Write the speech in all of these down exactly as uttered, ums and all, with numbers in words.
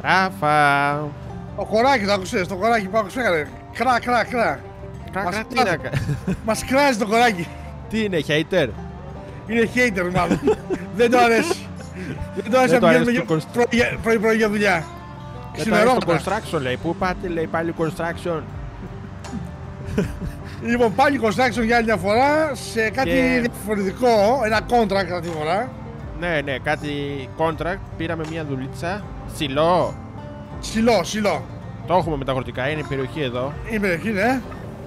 Ράφα. Το χωράκι, το άκουσες, το χωράκι που άκουσε, έκανε. Κρά, κρά, κρά. Κρά, κρά, τι να κάνει. Μας κράζει το χωράκι. Τι είναι, hater. Είναι hater μάλλον. Δεν το αρέσει. Δεν το αρέσει να πηγαίνουμε πρωί-πρωί για δουλειά. Δεν το αρέσει το construction λέει. Πού πάτε λέει πάλι construction. Λοιπόν, πάλι construction για άλλη μια φορά σε κάτι Και... διαφορετικό. Ένα contract αυτή τη φορά. Ναι, ναι, κάτι contract. Πήραμε μια δουλίτσα. Σιλό. Σιλό, σιλό. Το έχουμε με τα χορτικά, είναι η περιοχή εδώ. Η περιοχή, ναι.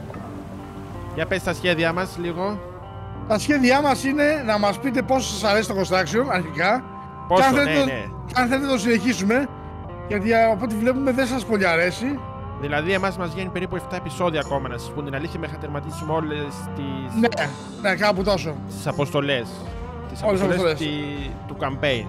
Για πες τα σχέδιά μας λίγο. Τα σχέδιά μας είναι να μας πείτε πόσο σας αρέσει το construction αρχικά. Πόσο, και αν ναι, θέλετε, ναι. αν θέλετε να το συνεχίσουμε. Γιατί από ό,τι βλέπουμε δεν σας πολύ αρέσει. Δηλαδή, εμάς μας βγαίνει περίπου επτά επεισόδια ακόμα να σας πούν την αλήθεια μέχρι να τερματίσουμε όλες τις. Ναι, ναι, κάπου τόσο. Τις αποστολές. Τις Όλες αποστολές τις τη... του campaign.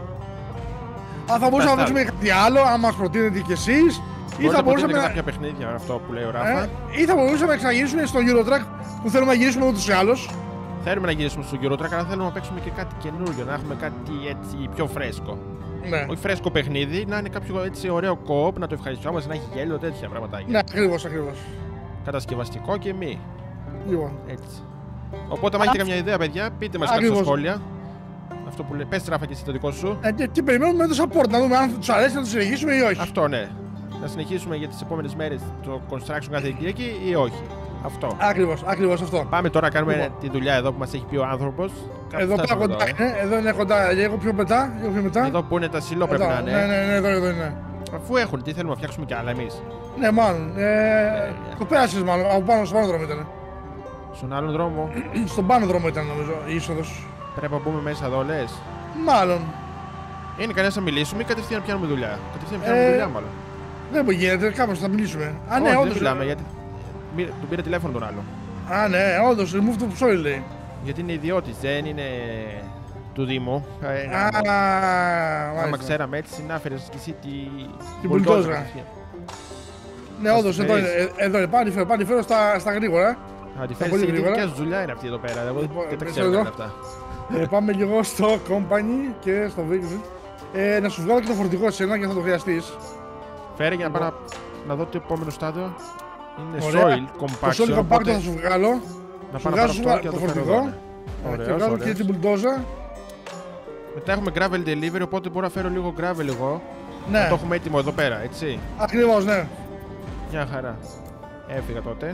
Αν θα μπορούσαμε να παίξουμε κάτι άλλο, αν μας προτείνετε κι εσείς. Ή θα μπορούσαμε να να. κάποια παιχνίδια, αυτό που λέει ο Ράφα. Ε, ή θα μπορούσαμε να ξαναγυρίσουμε στο Eurotrack που θέλουμε να γυρίσουμε ούτως ή άλλως. Θέλουμε να γυρίσουμε στο Eurotrack, αλλά θέλουμε να παίξουμε και κάτι καινούριο, να έχουμε κάτι έτσι πιο φρέσκο. Ναι. Όχι φρέσκο παιχνίδι, να είναι κάποιο έτσι ωραίο co-op, να το ευχαριστιόμαστε, να έχει γέλιο, τέτοια πραγματάκια. Ναι, ακριβώς, ακριβώς. Κατασκευαστικό και μη. Λοιπόν. Έτσι. Οπότε, αν έχετε καμιά ιδέα, παιδιά, πείτε μας κάτι στα σχόλια. Αυτό που λέει, πες Ράφα και εσύ το δικό σου. Ε, και, και περιμένουμε με το support, να δούμε αν τους αρέσει να το συνεχίσουμε ή όχι. Αυτό, ναι. Να συνεχίσουμε για τις επόμενες μέρες το construction κάθε Κυριακή ή όχι. Αυτό. Ακριβώς, ακριβώς αυτό. Πάμε τώρα να κάνουμε Λοιπόν. τη δουλειά εδώ που μας έχει πει ο άνθρωπος. Εδώ πέρα κοντά εδώ, ε. είναι, εδώ είναι κοντά, λίγο πιο μετά, λίγο πιο μετά. Εδώ που είναι τα σιλό πρέπει Εδώ, να είναι. Ναι, ναι, ναι, εδώ, εδώ είναι. Αφού έχουν, τι θέλουμε να φτιάξουμε κι άλλα εμείς. Ναι, μάλλον. Ε, το πέρασες μάλλον, από πάνω στον πάνω δρόμο ήταν. Στον άλλον δρόμο Στον πάνω δρόμο ήταν νομίζω η είσοδος. πρέπει να μπούμε μέσα εδώ, λες. Μάλλον. Είναι κανένα να μιλήσουμε ή κατευθείαν πιάνουμε δουλειά. Κατευθείαν πιάνουμε Ε, δουλειά, μάλλον. Δεν μου γίνεται, κάπως θα μιλήσουμε. Α, ναι, Όχι, δεν όντως. μιλάμε γιατί. Μη- Του πήρε τηλέφωνο τον άλλο. Α, ναι, όντως, remove το ψόλι λέει. Γιατί είναι ιδιώτης, δεν είναι του Δήμου. Ε, είναι Α, μόνο- Άμα μάλιστα. ξέραμε έτσι, να φέρεις και εσύ τη. Την μπουλντόζα. κατευθείαν. Ναι, όντως, την εδώ φέρεις. είναι. Ε, Εδώ είναι, πάλι φέρω, πάλι φέρω στα, στα γρήγορα. Θα τη Τα φέρεις πολύ γιατί γρήγορα. δικιά σου δουλειά είναι αυτή εδώ πέρα. Εγώ Λοιπόν, δεν τα μέσα ξέρω εδώ. καν αυτά. Ε, πάμε λίγο στο company και στο vehicle. Ε, να σου βγάλω και το φορτηγό εσένα και θα το χρειαστείς. Φέρε για να πάω να, να δω το επόμενο στάδιο. Είναι Ωραία. soil Το compaction. soil compact οπότε θα σου βγάλω. να σου πάω να πάρω βγάζω αυτό και το να το φέρω φορτηγό. εδώ. ναι. Ε, Και Ωραίος, βγάζω και ωραίος. την μπουλντόζα. Μετά έχουμε gravel delivery, οπότε μπορώ να φέρω λίγο gravel εγώ. Ναι, Να το έχουμε έτοιμο εδώ πέρα, έτσι. ακριβώς, ναι. Μια χαρά. Έφυγα τότε.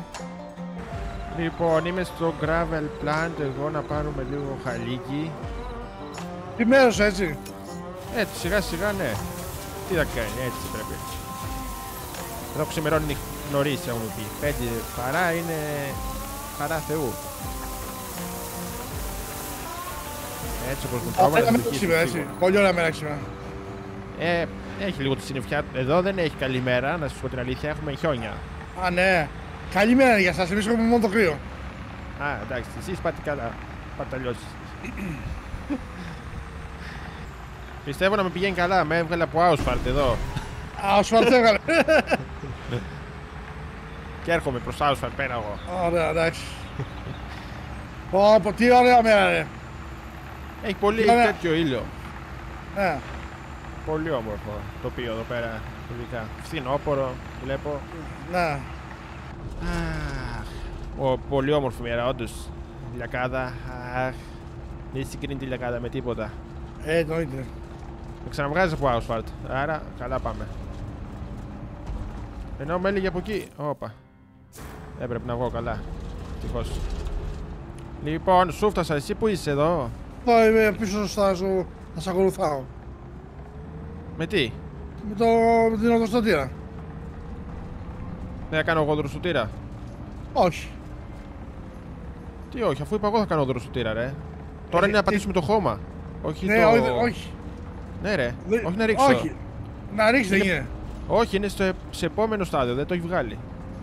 Λοιπόν, είμαι στο gravel plant εγώ να πάρουμε λίγο χαλίκι. Τι μέρος έτσι. Έτσι, σιγά σιγά ναι. Τι θα κάνει, έτσι πρέπει. Εδώ ξημερώνει νωρίς, έχουν πει. Πέντε παρά είναι χαρά Θεού. Έτσι όπως μου το Ωραία έβαλε. μέρα σήμερα, έτσι. Πολύ ωραία μέρα σήμερα. Ε, έχει λίγο τη συννεφιά. Εδώ δεν έχει καλή μέρα, να σας πω την αλήθεια. Έχουμε χιόνια. Α, ναι. Καλημέρα είναι για σας, εμείς έχουμε μόνο το κρύο. Α, εντάξει, εσείς πάτε καλά. Πάτε αλλιώς. Πιστεύω να με πηγαίνει καλά. Με έβγαλε από Ausfart εδώ. Α, ο Σφαρτ έβγαλε. Και έρχομαι προς Ausfart πέρα εγώ. Ωραία, εντάξει. Πω, πω, τι ωραία μέρα, ρε. Έχει πολύ Ωραία. τέτοιο ήλιο. Ναι. Πολύ όμορφο τοπίο εδώ πέρα. Ειδικά. Φθινόπορο, βλέπω. Ναι. Αχ, ο, πολύ όμορφη μέρα, όντως. Λιακάδα. Αχ, δεν συγκρίνει τη λιακάδα με τίποτα. Ε, εννοείται. Με ξαναβγάζει από Ausfart. Άρα, καλά πάμε. Ενώ με έλεγε από εκεί. Όπα. Έπρεπε να βγω καλά. Ευτυχώς. Λοιπόν, σου φτάσα. Εσύ που είσαι εδώ. Εδώ είμαι πίσω στα σου, θα σε ακολουθάω. Με τι. Με, το, με την οδοστατήρα. Δεν θα κάνω εγώ δροσουτήρα. Όχι. Τι όχι, αφού είπα εγώ θα κάνω δροσουτήρα, ρε. Τώρα Ε, είναι να τι- πατήσουμε το χώμα. Όχι Ναι, το. όχι, όχι. Ναι, ρε. Δεν- Όχι να ρίξω. Όχι. Να ρίξει δεν Είναι- είναι. Όχι, είναι στο, σε επόμενο στάδιο, δεν το έχει βγάλει.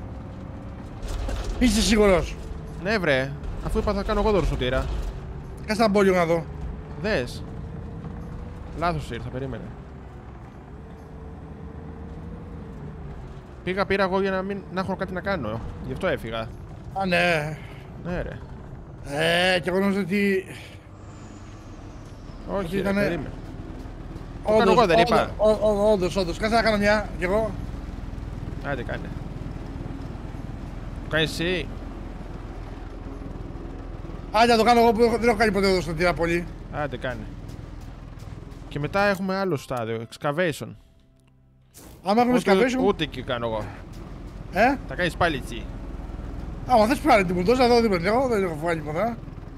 Είσαι σίγουρος. Ναι, βρε. Αφού είπα θα κάνω εγώ δροσουτήρα. Κάτσε να μπω λίγο να δω. Δες. Λάθος ήρθα, περίμενε. Πήγα, πήρα εγώ για να μην να έχω κάτι να κάνω. Γι' αυτό έφυγα. Α, ναι. Ναι, ρε. Ε, και εγώ νόμιζα ότι... Όχι, ρε, ήτανε- περίμενε. Το κάνω εγώ, δεν είπα. Όντως, όντως. Κάτσε να κάνω μια κι εγώ. Άντε, κάνε. Το κάνεις εσύ. Άντε, να το κάνω εγώ που δεν έχω κάνει ποτέ εδώ στον Τυραπολί. Άντε, κάνε. Και μετά έχουμε άλλο στάδιο, excavation. Άμα έχουμε excavation... Ούτε εκεί κάνω εγώ. Ε? Τα κάνεις πάλι έτσι. Άμα θες πάρει την μπουλντόζα εδώ δίπλα, εγώ δεν έχω βγάλει ποτέ.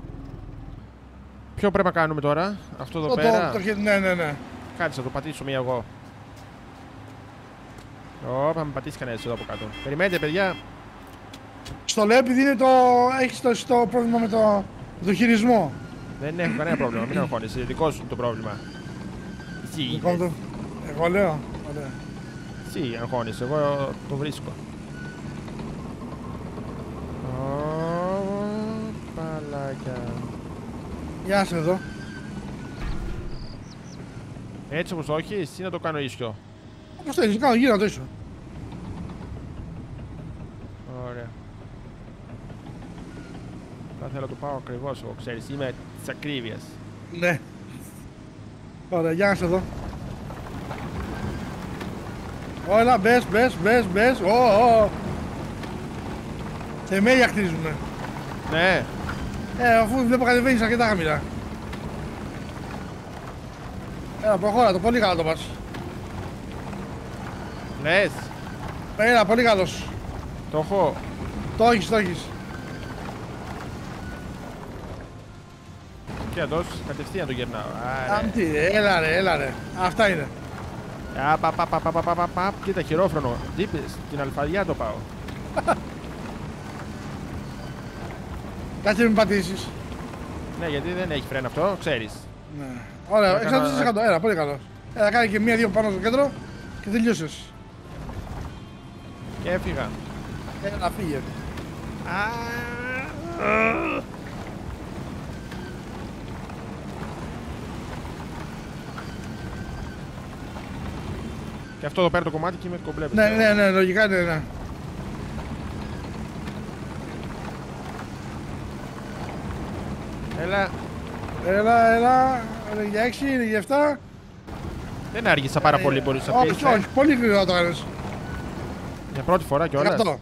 Ποιο πρέπει να κάνουμε τώρα, αυτό εδώ το, πέρα. Το, το, ναι, ναι, ναι. Κάτσε, θα το πατήσω μία εγώ. Ω, θα με πατήσει κανένας εδώ από κάτω. Περιμένετε, παιδιά. Στο λέω επειδή είναι το... έχεις το, το πρόβλημα με το, με το χειρισμό. Δεν έχω κανένα πρόβλημα, μην αγχώνεσαι. Δικό σου το πρόβλημα. Εσύ. Το... Εγώ λέω. Ωραία. Εσύ αγχώνεσαι, εγώ το βρίσκω. Ω, παλάκια. Γεια σας εδώ. Έτσι όπως το έχεις ή να το κάνω ίσιο. Όπως θέλεις, κάνω γύρω το ίσιο. Ωραία. Θα θέλω να το πάω ακριβώς εγώ, ξέρεις, είμαι της ακρίβειας. Ναι. Ωραία, γεια σας εδώ. Όλα, μπες, μπες, μπες, μπες. Ω, ω. Θεμέλια χτίζουνε. Ναι. Ε, αφού βλέπω κατεβαίνεις αρκετά χαμηλά. Έλα, προχώρα το, πολύ καλά το πας. Λες. Έλα, πολύ καλός. Το έχω. Το έχεις, το έχεις. Και αυτός κατευθείαν το γυρνάω. Άμπτη, έλα ρε, έλα ρε. Αυτά είναι. Α, πα, πα, πα, πα, πα, πα, πα, κοίτα χειρόφρονο. Δίπλα, στην αλφαδιά το πάω. Κάτσε μην πατήσεις. Ναι, γιατί δεν έχει φρένα αυτό, ξέρεις. Ναι. Ωραία, έκανα... εξήντα τοις εκατό. Έλα, πολύ καλό. Έλα, κάνει και μία-δύο πάνω στο κέντρο και τελειώσες. Και έφυγα. Έλα, φύγε. Και αυτό εδώ πέρα το κομμάτι και με κομπλέ. Ναι, ναι, ναι, λογικά ναι, ναι. Έλα. Έλα, έλα. Είναι για έξι, είναι για επτά. Δεν άργησα πάρα πολύ, μπορείς να πεις. Όχι, όχι, πολύ γρήγορα το κάνεις. Για πρώτη φορά κιόλας. Αυτό.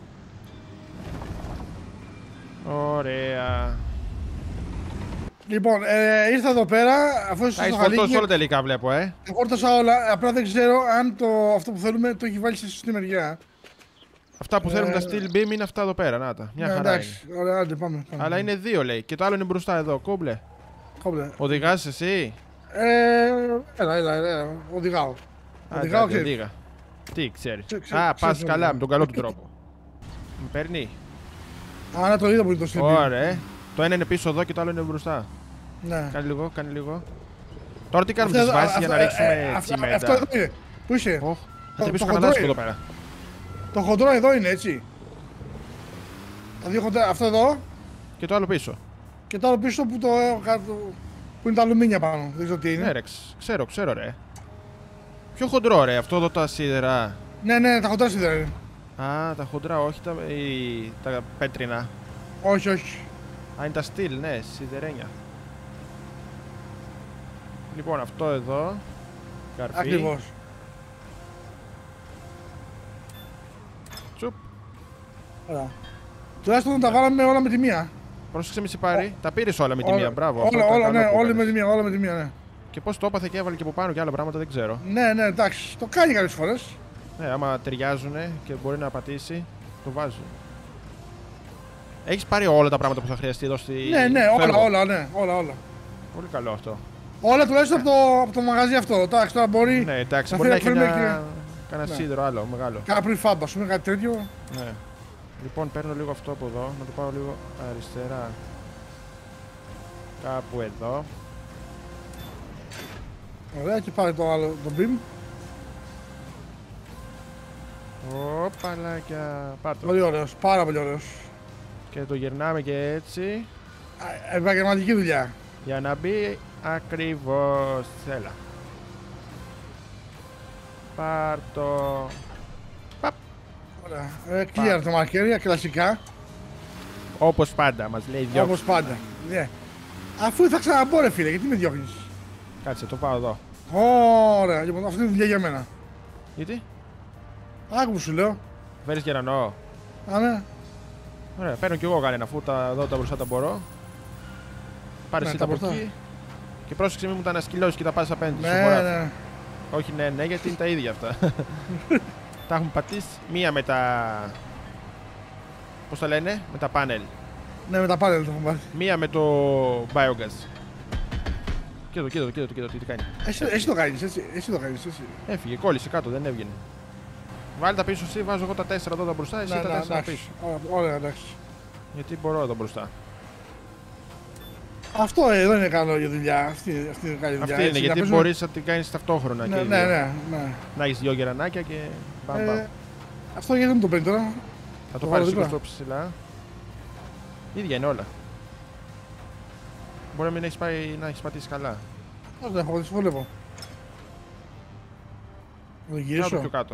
Ωραία. Λοιπόν, ε, ήρθα εδώ πέρα, αφού είσαι στο χαλίκι. Έχεις όλα τελικά βλέπω, ε. Φόρτωσα όλα, απλά δεν ξέρω αν το, αυτό που θέλουμε το έχει βάλει στη σωστή μεριά. Αυτά που ε, θέλουν τα steel beam είναι αυτά εδώ πέρα, να τα. Μια ναι, χαρά εντάξει, είναι. ωραία, άντε, πάμε, πάμε. Αλλά είναι δύο λέει και το άλλο είναι μπροστά εδώ, κόμπλε. Κόμπλε. Οδηγάς εσύ. Ε, έλα, έλα, έλα, οδηγάω. Άντε, οδηγάω, άντε, ξέρεις. οδήγα. Τι ξέρεις. Ξέ, ξέ, Α, ξέρεις, πας καλά ναι. με τον καλό του τρόπο. Με παίρνει. Α, να το είδα που είναι το στυλ. Ωραία. Το ένα είναι πίσω εδώ και το άλλο είναι μπροστά. Ναι. Κάνει λίγο, κάνει λίγο. Τώρα τι κάνουμε Αυτό τις εδώ- βάσεις για να αυτό- ρίξουμε ε, αυτό- τσιμέντα. Αυτό εδώ είναι. Πού είσαι? Οχ, θα Το- χτυπήσω το κανένα δάσκο χοντρό εδώ πέρα. Το χοντρό εδώ είναι, έτσι. Τα δύο χοντρά, αυτό εδώ Και το άλλο πίσω. και το άλλο πίσω που, το, κάτω- που είναι τα αλουμίνια πάνω. Δεν ξέρω τι είναι. Ναι, ρε, ξ- ξέρω, ξέρω, ρε. Πιο χοντρό, ρε, αυτό εδώ τα σίδερα. Ναι, ναι, τα χοντρά σίδερα είναι. Α, τα χοντρά, όχι τα, ή, τα πέτρινα. Όχι, όχι. Α, είναι τα στυλ, ναι, σιδερένια. Λοιπόν, αυτό εδώ. Καρφί. Ακριβώς. Τσουπ. Ωραία. Τουλάχιστον τα βάλαμε όλα με τη μία. Πρόσεξε μη σε πάρει. Τα πήρες όλα με τη Όλα- μία, μπράβο. αυτό Όλα, ήταν όλα, καλό ναι, που όλοι έκανες. με τη μία, όλα με τη μία, ναι. Και πώς το έπαθε και έβαλε και από πάνω και άλλα πράγματα δεν ξέρω. Ναι, ναι, εντάξει. Το κάνει κάποιες φορές. Ναι, άμα ταιριάζουν και μπορεί να πατήσει, το βάζει. Έχεις πάρει όλα τα πράγματα που θα χρειαστεί εδώ στη. Ναι, ναι, στο όλα, έργο. όλα, ναι, όλα, όλα. Πολύ καλό αυτό. Όλα τουλάχιστον από το, από το μαγαζί αυτό. Εντάξει, τώρα μπορεί Ναι, εντάξει, να μπορεί να φέρει- έχει φέρουμε ένα, κανένα Ναι. σίδερο άλλο, μεγάλο. κάνα prefab, ας πούμε, κάτι τέτοιο. Ναι. Λοιπόν, παίρνω λίγο αυτό από εδώ, να το πάω λίγο αριστερά. Κάπου εδώ. Ωραία, και πάρε το άλλο, το beam. Ωπαλάκια. Πάτω. Πολύ ωραίος, πάρα πολύ ωραίος. Και το γυρνάμε και έτσι. Α, επαγγελματική δουλειά. Για να μπει ακριβώς. Έλα. Πάρ' το. Παπ. Ωραία. Ε, clear τα μαρκέρια, κλασικά. Όπως πάντα, μας λέει δυο. Όπως πάντα. Ναι. Αφού θα ξαναμπώ ρε φίλε, γιατί με διώχνεις. Κάτσε, το πάω εδώ. Ωραία, λοιπόν, αυτή είναι δουλειά για μένα. Γιατί? Άκου που σου λέω. Φέρεις γερανό. Α, ναι. Ωραία, παίρνω κι εγώ κανένα αφού τα εδώ τα μπροστά τα μπορώ. Πάρε εσύ τα από εκεί. Και πρόσεξε μην μου τα ανασκυλώσεις και τα πας απέναντι. Ναι, ναι. Όχι, ναι, ναι, γιατί είναι τα ίδια αυτά. Τα έχουμε πατήσει. Μία με τα. Πώς τα λένε, με τα πάνελ. Ναι, με τα πάνελ το έχουμε πάρει. Μία με το biogas. Κοίτο, κοίτο, κοίτο, κοίτο, τι κάνει. Εσύ, εσύ το κάνεις, εσύ, εσύ το κάνεις, εσύ. Έφυγε, κόλλησε κάτω, δεν έβγαινε. Βάλει τα πίσω εσύ, βάζω εγώ τα τέσσερα εδώ τα μπροστά, εσύ ναι, τα ναι, τέσσερα εντάξει. πίσω. Ωραία, εντάξει. Γιατί μπορώ εδώ μπροστά. Αυτό εδώ είναι καλό για δουλειά. Αυτή, αυτή είναι καλή δουλειά. Αυτή είναι, έτσι, γιατί πέσουμε... μπορείς να την κάνεις ταυτόχρονα. Ναι, και ναι, ναι, ναι. Να έχεις δύο γερανάκια και μπαμ, μπαμ. Ε, αυτό γιατί δεν το παίρνει τώρα. Θα το πάρεις πιο ψηλά. Ίδια είναι όλα. Μπορεί να μην έχεις πάει να έχεις πατήσει καλά. Όχι, δεν έχω πατήσει, βλέπω. Θα το γυρίσω. Κάτω πιο κάτω.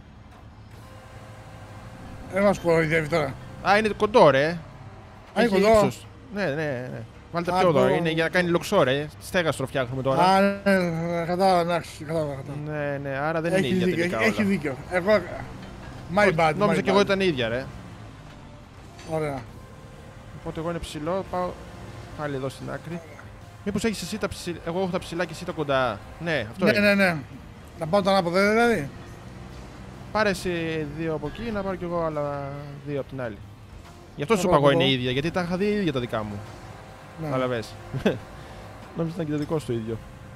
Ένα μας κοροϊδεύει τώρα. Α, είναι κοντό ρε. Α, είναι Έχει κοντό. ύψος. Ναι, ναι, ναι. Βάλτε πιο εδώ, είναι για να κάνει λοξό ρε. Στέγαστρο φτιάχνουμε τώρα. Α, ναι, ναι, κατάλαβα, εντάξει, κατάλαβα. Ναι, ναι, άρα δεν είναι Έχει ίδια δίκιο, τελικά έχει όλα. δίκιο. Εγώ... My bad, Νόμιζα my και εγώ bad. ήταν ίδια ρε. Ωραία. Οπότε εγώ είναι ψηλό, πάω πάλι εδώ στην άκρη. Μήπως έχεις εσύ τα ψηλά, εγώ έχω τα ψηλά και εσύ τα κοντά. Ναι, αυτό Ναι, είναι. ναι, ναι. Να πάω το ανάποδο, δηλαδή. Πάρε εσύ δύο από εκεί, να πάρω κι εγώ άλλα δύο από την άλλη. Γι' αυτό Να σου πάω είπα εγώ από είναι εδώ. ίδια, γιατί τα είχα δει ίδια τα δικά μου. Ναι. Καταλαβες. Νόμιζα ήταν και το δικό σου το ίδιο.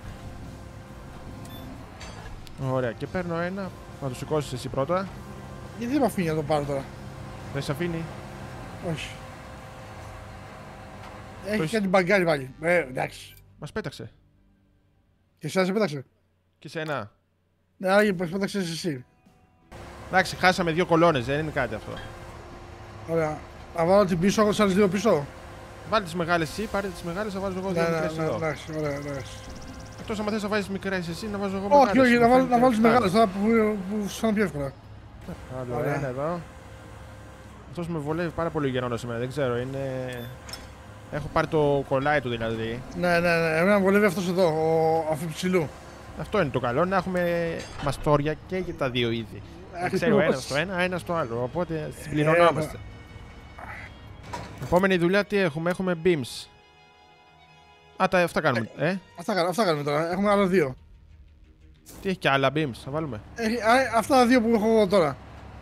Ωραία, και παίρνω ένα. Να το σηκώσεις εσύ πρώτα. Γιατί δεν με αφήνει να το πάρω τώρα. Δεν σε αφήνει. Όχι. Έχει έχεις- κάτι μπαγκάρι πάλι. Ε, εντάξει. Μας πέταξε. Και εσάς σε πέταξε. Και σένα. Ναι, άρα πως πέταξες εσύ. Εντάξει, χάσαμε δύο κολόνες, δεν είναι κάτι αυτό. Ωραία. Να βάλω την πίσω, έχω τις άλλες δύο πίσω. Βάλτε τις μεγάλες εσύ, πάρε τις μεγάλες, θα βάζω εγώ Ναι, δύο ναι, μικρές ναι, εδώ. εντάξει, ωραία, εντάξει. Εκτός άμα θες να βάζεις μικρές εσύ, να βάζω εγώ Όχι, μεγάλες. όχι, να βάλω- να βάλω τις φτάνει. μεγάλες τώρα που, που σου φάνε πιο εύκολα. Άλλο Ωραία. ένα εδώ. Αυτός με βολεύει πάρα πολύ γερόνος εμένα, δεν ξέρω, είναι... Έχω πάρει το κολλάι του δηλαδή. Ναι, ναι, ναι, εμένα μου βολεύει αυτός εδώ, ο αφιψηλού. Αυτό είναι το καλό, να έχουμε μαστόρια και για τα δύο είδη. Να ξέρει ο ένας το ένα, ένα το άλλο, οπότε συμπληρωνόμαστε. Επόμενη δουλειά τι έχουμε, έχουμε beams. Α, τα, αυτά κάνουμε, ε. Αυτά, κα- αυτά κάνουμε τώρα, έχουμε άλλα δύο. Τι έχει και άλλα beams, θα βάλουμε. Έχει, α, αυτά τα δύο που έχω εγώ τώρα.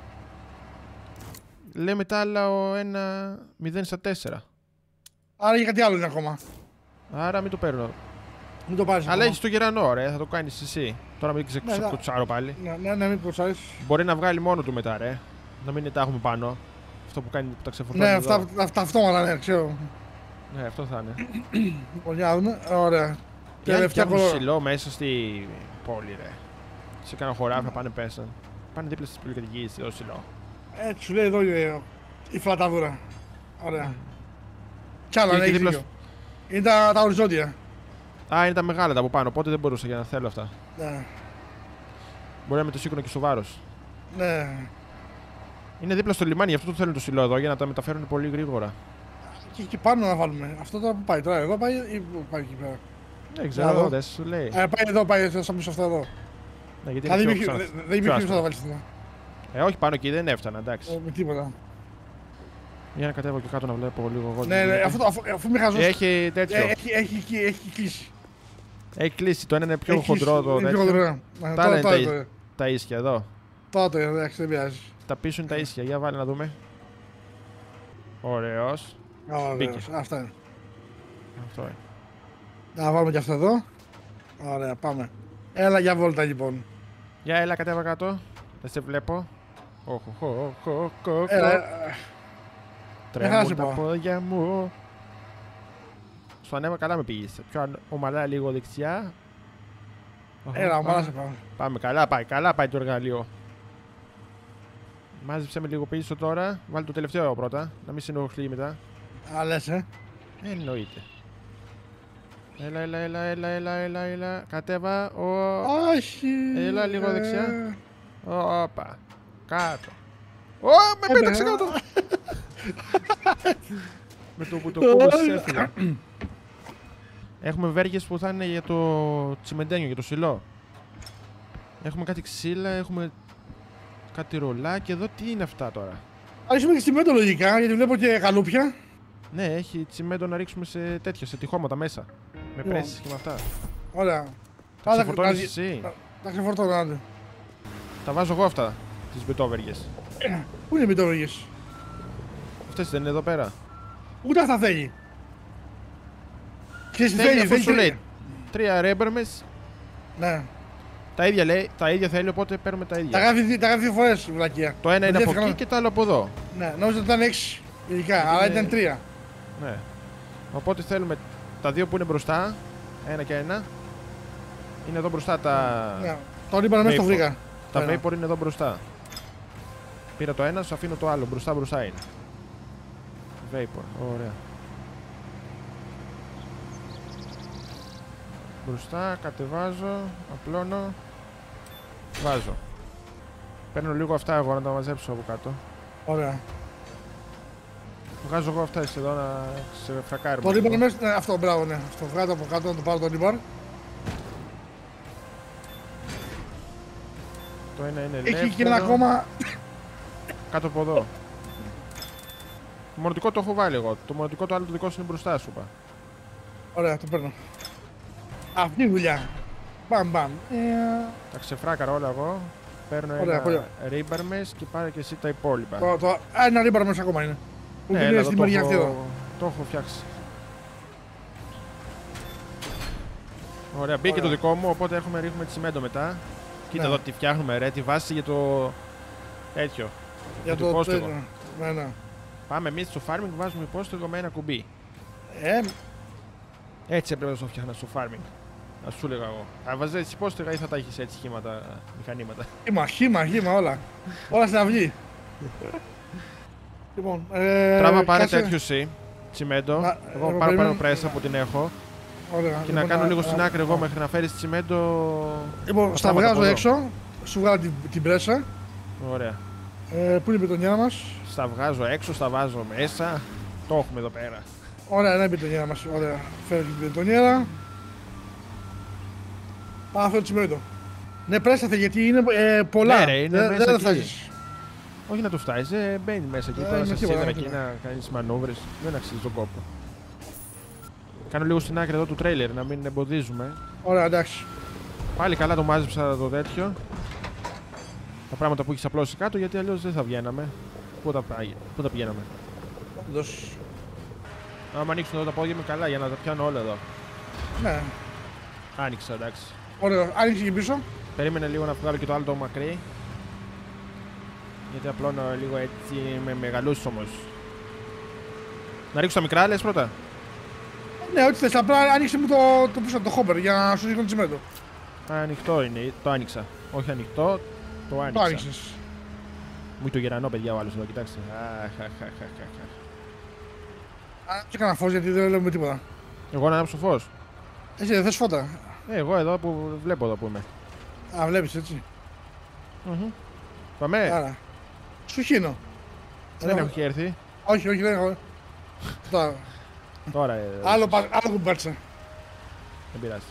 Λέμε τα άλλα ο ένα μηδέν στα τέσσερα. Άρα για κάτι άλλο είναι ακόμα. Άρα μην το παίρνω. Μην το πάρεις Αλλά ακόμα. έχει το γερανό, ρε, θα το κάνει εσύ. Τώρα μην Ναι, ναι. ξεκουτσάρω πάλι. Ναι, ναι, ναι, μην κοτσάρεις. Μπορεί να βγάλει μόνο του μετά, ρε. Να μην τα έχουμε πάνω. Αυτό που κάνει που τα ξεφορτώνει. Ναι, εδώ. αυτά, αυτά αυτόματα, ναι, ξέρω. Ναι, αυτό θα είναι. Λοιπόν, για να δούμε. Ωραία. Οι άλλοι Τελευταία φτιάχνουν κολόρα. ψηλό μέσα στη πόλη, ρε. Σε κάνα χωράφια πάνε πέσαν. Πάνε δίπλα στις πολυκατοικίες, εδώ ψηλό. Έτσι σου λέει εδώ είναι η φλαταδούρα. Ωραία. Κι άλλα, Και ναι, εκεί έχεις δίπλα δίκιο. Είναι τα, τα οριζόντια. Α, είναι τα μεγάλα τα από πάνω, οπότε δεν μπορούσα για να θέλω αυτά. Ναι. Μπορεί να με το σήκωνα και στο βάρος. Ναι. Είναι δίπλα στο λιμάνι, γι' αυτό το θέλουν το ψηλό εδώ, για να τα μεταφέρουν πολύ γρήγορα. Και εκεί πάνω να βάλουμε. Αυτό τώρα που πάει τώρα, εδώ πάει ή πού πάει εκεί πέρα. Δεν Να ξέρω, δω. δεν σου λέει. Ε, πάει εδώ, πάει σαν πίσω αυτό εδώ. Ναι, γιατί Α, είναι δεν πιο υπήρχε- ξανά. δεν- δεν υπήρχε άσπρο. πίσω να βάλεις εδώ. Ε, όχι πάνω εκεί, δεν έφτανα, εντάξει. Ε, Με τίποτα. Για να κατέβω και κάτω να βλέπω λίγο εγώ. τι Ναι, ναι, γίνεται. αφού, αφού, αφού είμαι χαζός. Έχει τέτοιο. Ε, έχει, έχει, έχει, έχει κλείσει. Έχει κλείσει. Το ένα είναι πιο Έχει χοντρό κλείσει. το Είναι πιο τέτοιο. χοντρό. Ναι, Τα άλλα τώρα- είναι τώρα τα, το- τα ίσια εδώ. Τώρα το εντάξει, δεν πειράζει. Τα πίσω είναι τα ίσια. Για βάλε να δούμε. Ωραίος. Ωραία, Μπήκε. αυτά είναι. Αυτό είναι. Να βάλουμε και αυτό εδώ. Ωραία, πάμε. Έλα για βόλτα λοιπόν. Για έλα κατέβα κάτω. Δεν σε βλέπω. Οχ, οχ, οχ, οχ, οχ, Έλα, οχ. ε, Τρέμουν σε τα πάω. πόδια μου. Στο ανέβα καλά με πήγες. Πιο αν- ομαλά λίγο δεξιά. Οχ, έλα, οχ, ομαλά πάμε. σε πάω. Πάμε, καλά πάει, καλά πάει το εργαλείο. Μάζεψε με λίγο πίσω τώρα. Βάλει το τελευταίο πρώτα, να μην σε ενοχλεί μετά. Α, λες, ε. Εννοείται. Έλα, έλα, έλα, έλα, έλα, έλα, έλα. Κατέβα. Ο... Όχι. Έλα, λίγο ε, δεξιά. Όπα. Κάτω. Ω, με Ε, πέταξε ναι. κάτω. Με το που το κούμπωσες έφυγα. Έχουμε βέργες που θα είναι για το τσιμεντένιο, για το σιλό. Έχουμε κάτι ξύλα, έχουμε κάτι ρολάκι. Εδώ τι είναι αυτά τώρα? Α, έχουμε και τσιμέντο λογικά, γιατί βλέπω και καλούπια. Ναι, έχει τσιμέντο να ρίξουμε σε τέτοια, σε τυχώματα μέσα. Με πρέσεις και με αυτά. Ωραία. Τα ξεφορτώνεις εσύ? Τα ξεφορτώνω, άντε. Τα βάζω εγώ αυτά, τις μπιτόβεργες. Πού είναι οι μπιτόβεργες? Αυτές δεν είναι εδώ πέρα? Ούτε αυτά θέλει. Ξέρεις τι θέλει, αυτό σου λέει. Τρία ρέμπερμες. Ναι. Τα ίδια λέει, τα ίδια θέλει, οπότε παίρνουμε τα ίδια. Τα γράφει, τα γράφει δύο φορές, βλακεία. Το ένα είναι από εκεί και το άλλο από εδώ. Ναι, νόμιζα ότι ήταν έξι ειδικά, αλλά ήταν τρία. Ναι. Οπότε θέλουμε τα δύο που είναι μπροστά, ένα και ένα. Είναι εδώ μπροστά τα... Ναι. Το είπα μέσα στο βρήκα. Τα vapor είναι εδώ μπροστά. Πήρα το ένα, σου αφήνω το άλλο. Μπροστά μπροστά είναι. Vapor, ωραία. Μπροστά, κατεβάζω, απλώνω, βάζω. Παίρνω λίγο αυτά εγώ να τα μαζέψω από κάτω. Ωραία. Βγάζω εγώ αυτά εσύ εδώ να σε φρακάρουμε. Το λίμπαρ μέσα, ναι, αυτό, μπράβο, ναι. Αυτό βγάζω από κάτω να το πάρω το λίμπαρ. Το ένα είναι έχει ελεύθερο. Έχει και ένα ακόμα... Κάτω από εδώ. Το μονοτικό το έχω βάλει εγώ. Το μονοτικό το άλλο το δικό σου είναι μπροστά σου είπα. Ωραία, το παίρνω. Αυτή η δουλειά. Μπαμ μπαμ. Ε... Τα ξεφράκαρα όλα εγώ. Παίρνω ωραία, ένα ρίμπαρμες και πάρε και εσύ τα υπόλοιπα. Το, το... Α, ένα ρίμπαρμες ακόμα είναι. Που ναι, είναι στη μεριά αυτή εδώ. Το έχω φτιάξει. Ωραία, μπήκε το δικό μου, οπότε έχουμε ρίχνουμε τσιμέντο μετά. Κοίτα ναι. Εδώ τι φτιάχνουμε ρε, τη βάση για το τέτοιο. Για, για το υπόστηγο. Ναι, ναι. Πάμε εμείς στο farming, βάζουμε υπόστηγο με ένα κουμπί. Ε, έτσι έπρεπε να το φτιάχνα στο farming. Να σου έλεγα εγώ. Θα βάζεις έτσι υπόστηγα ή θα τα έχεις έτσι σχήματα, μηχανήματα? Χήμα, χήμα, χήμα όλα. Όλα στην αυλή. Λοιπόν, ε, τράβα πάρε τέτοιο εσύ, τσιμέντο. Να, εγώ πάρω περίμενε... πάνω πρέσα που την έχω. Ωραία, και λοιπόν, να κάνω α, λίγο α, στην άκρη α, εγώ α, μέχρι να φέρεις τσιμέντο. Λοιπόν, στα βγάζω έξω. Σου βγάλω την, την πρέσα. Ωραία. Ε, πού είναι η μπετονιά μας? Στα βγάζω έξω, στα βάζω μέσα. Το έχουμε εδώ πέρα. Ωραία, είναι η μπετονιά μας. Ωραία. Φέρω την μπετονιέρα. Πάω να φέρω τσιμέντο. Ναι, πρέσατε γιατί είναι ε, πολλά. Ναι, ρε, είναι δεν μέσα δεν εκεί. θα φτάσεις. Όχι να το φτάσεις, ε, μπαίνει μέσα εκεί. Τώρα σε σίδερα εκεί να κάνεις μανούβρες. Δεν αξίζει τον κόπο. Κάνω λίγο στην άκρη εδώ του τρέιλερ να μην εμποδίζουμε. Ωραία, εντάξει. Πάλι καλά το μάζεψα το τέτοιο. Τα πράγματα που έχεις απλώσει κάτω γιατί αλλιώς δεν θα βγαίναμε. Πού τα, πού τα πηγαίναμε? Όντως. Άμα ανοίξουν εδώ τα πόδια μου καλά για να τα πιάνω όλα εδώ. Ναι. Άνοιξα, εντάξει. Ωραία, άνοιξε και πίσω. Περίμενε λίγο να βγάλω και το άλλο το μακρύ. Γιατί απλώνω λίγο έτσι με μεγαλούς όμως. Να ρίξω τα μικρά, λες πρώτα? Ναι, ό,τι θες, απλά άνοιξε μου το, το πίσω, το χόπερ για να σου δείχνω τσιμέντο. Ανοιχτό είναι, το άνοιξα. Όχι ανοιχτό, το άνοιξα. Το άνοιξες. Μου το γερανό παιδιά ο άλλος εδώ, κοιτάξτε. Άνοιξε κανένα φως γιατί δεν βλέπουμε τίποτα. Εγώ να ανάψω φως? Εσύ δεν θες φώτα? Ε, εγώ εδώ που βλέπω εδώ που είμαι. Α, βλέπεις έτσι. Mm-hmm. Πάμε. Άρα. Σου χύνω. Δεν έχω και έρθει. Όχι, όχι, δεν έχω. Τώρα. Τώρα. Ε, άλλο, άλλο κουμπάτσα. Δεν πειράζει.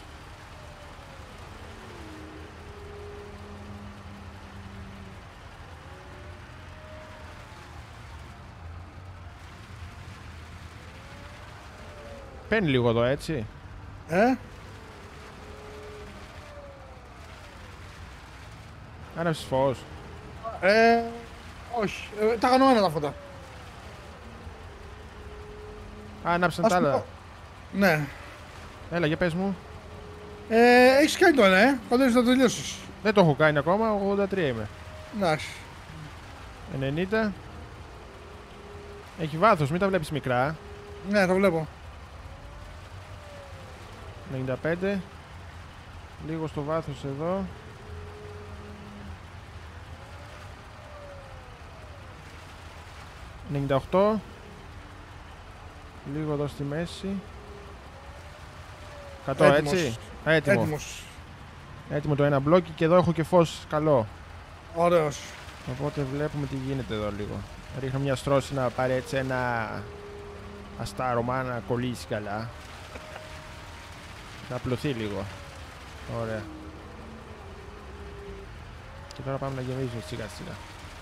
Παίρνει λίγο εδώ, έτσι. Ε. Άναψες φως? Ε, όχι. Ε, τα κάνω ένα τα φώτα. Α, ανάψαν τα άλλα. Ναι. Έλα, για πες μου. Ε, έχεις κάνει το ένα, ε. Κοντεύεις να το τελειώσεις. Δεν το έχω κάνει ακόμα, ογδόντα τρία είμαι. Εντάξει. ενενήντα. Έχει βάθος, μην τα βλέπεις μικρά. Ναι, το βλέπω. ενενήντα πέντε. Λίγο στο βάθος εδώ. ενενήντα οκτώ. Λίγο εδώ στη μέση. εκατό, Έτοιμος. έτσι. Έτοιμο. Έτοιμος. Έτοιμο το ένα μπλόκι και εδώ έχω και φως καλό. Ωραίος. Οπότε βλέπουμε τι γίνεται εδώ λίγο. Ρίχνω μια στρώση να πάρει έτσι ένα αστάρωμα να κολλήσει καλά. Να απλωθεί λίγο. Ωραία. Και τώρα πάμε να γεμίζουμε σιγά σιγά.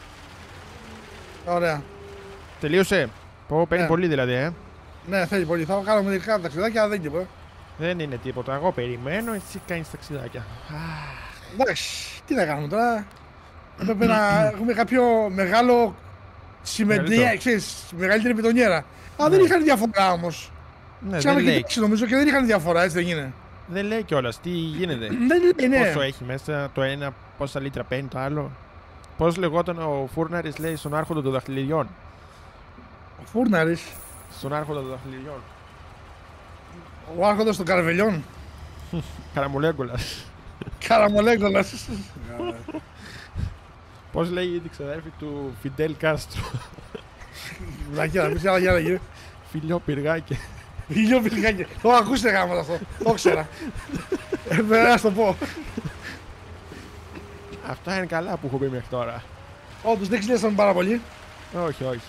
Ωραία. Τελείωσε. Πω, παίρνει Ναι. πολύ δηλαδή, ε. Ναι, θέλει πολύ. Θα κάνουμε μερικά ταξιδάκια, αλλά δεν τίποτα. Δεν είναι τίποτα. Εγώ περιμένω, εσύ κάνεις ταξιδάκια. Εντάξει, τι να κάνουμε τώρα. Πρέπει να έχουμε κάποιο μεγάλο συμμετρία, Μεγαλύτερο. ξέρεις, μεγαλύτερη πιτονιέρα. Α, Ναι. δεν είχαν διαφορά όμως. Ναι, Ξανά δεν λέει, κοιτάξει νομίζω και δεν είχαν διαφορά, έτσι δεν είναι. δεν λέει κιόλας τι γίνεται. Δεν λέει, ναι. Πόσο έχει μέσα το ένα, πόσα λίτρα παίρνει το άλλο. Πώς λεγόταν ο Φούρναρης, λέει, στον άρχοντα των δαχτυλιδιών. Ο Φούρναρης, Στον άρχοντα των δαχτυλιδιών. ο άρχοντας των καραβελιών. Καραμολέγκολας. Καραμολέγκολας. Πώς λέει η ξαδέρφη του Φιντέλ Κάστρο. Βλακιά, να πεις άλλα για άλλα. Φιλιό πυργάκι. Ήλιο πυρκάκι. Ω, ακούστε γάμο αυτό. Το ήξερα. Ε, πρέπει να το πω. Αυτά είναι καλά που έχω πει μέχρι τώρα. Όντως δεν ξυλιάσαμε πάρα πολύ. Όχι, όχι.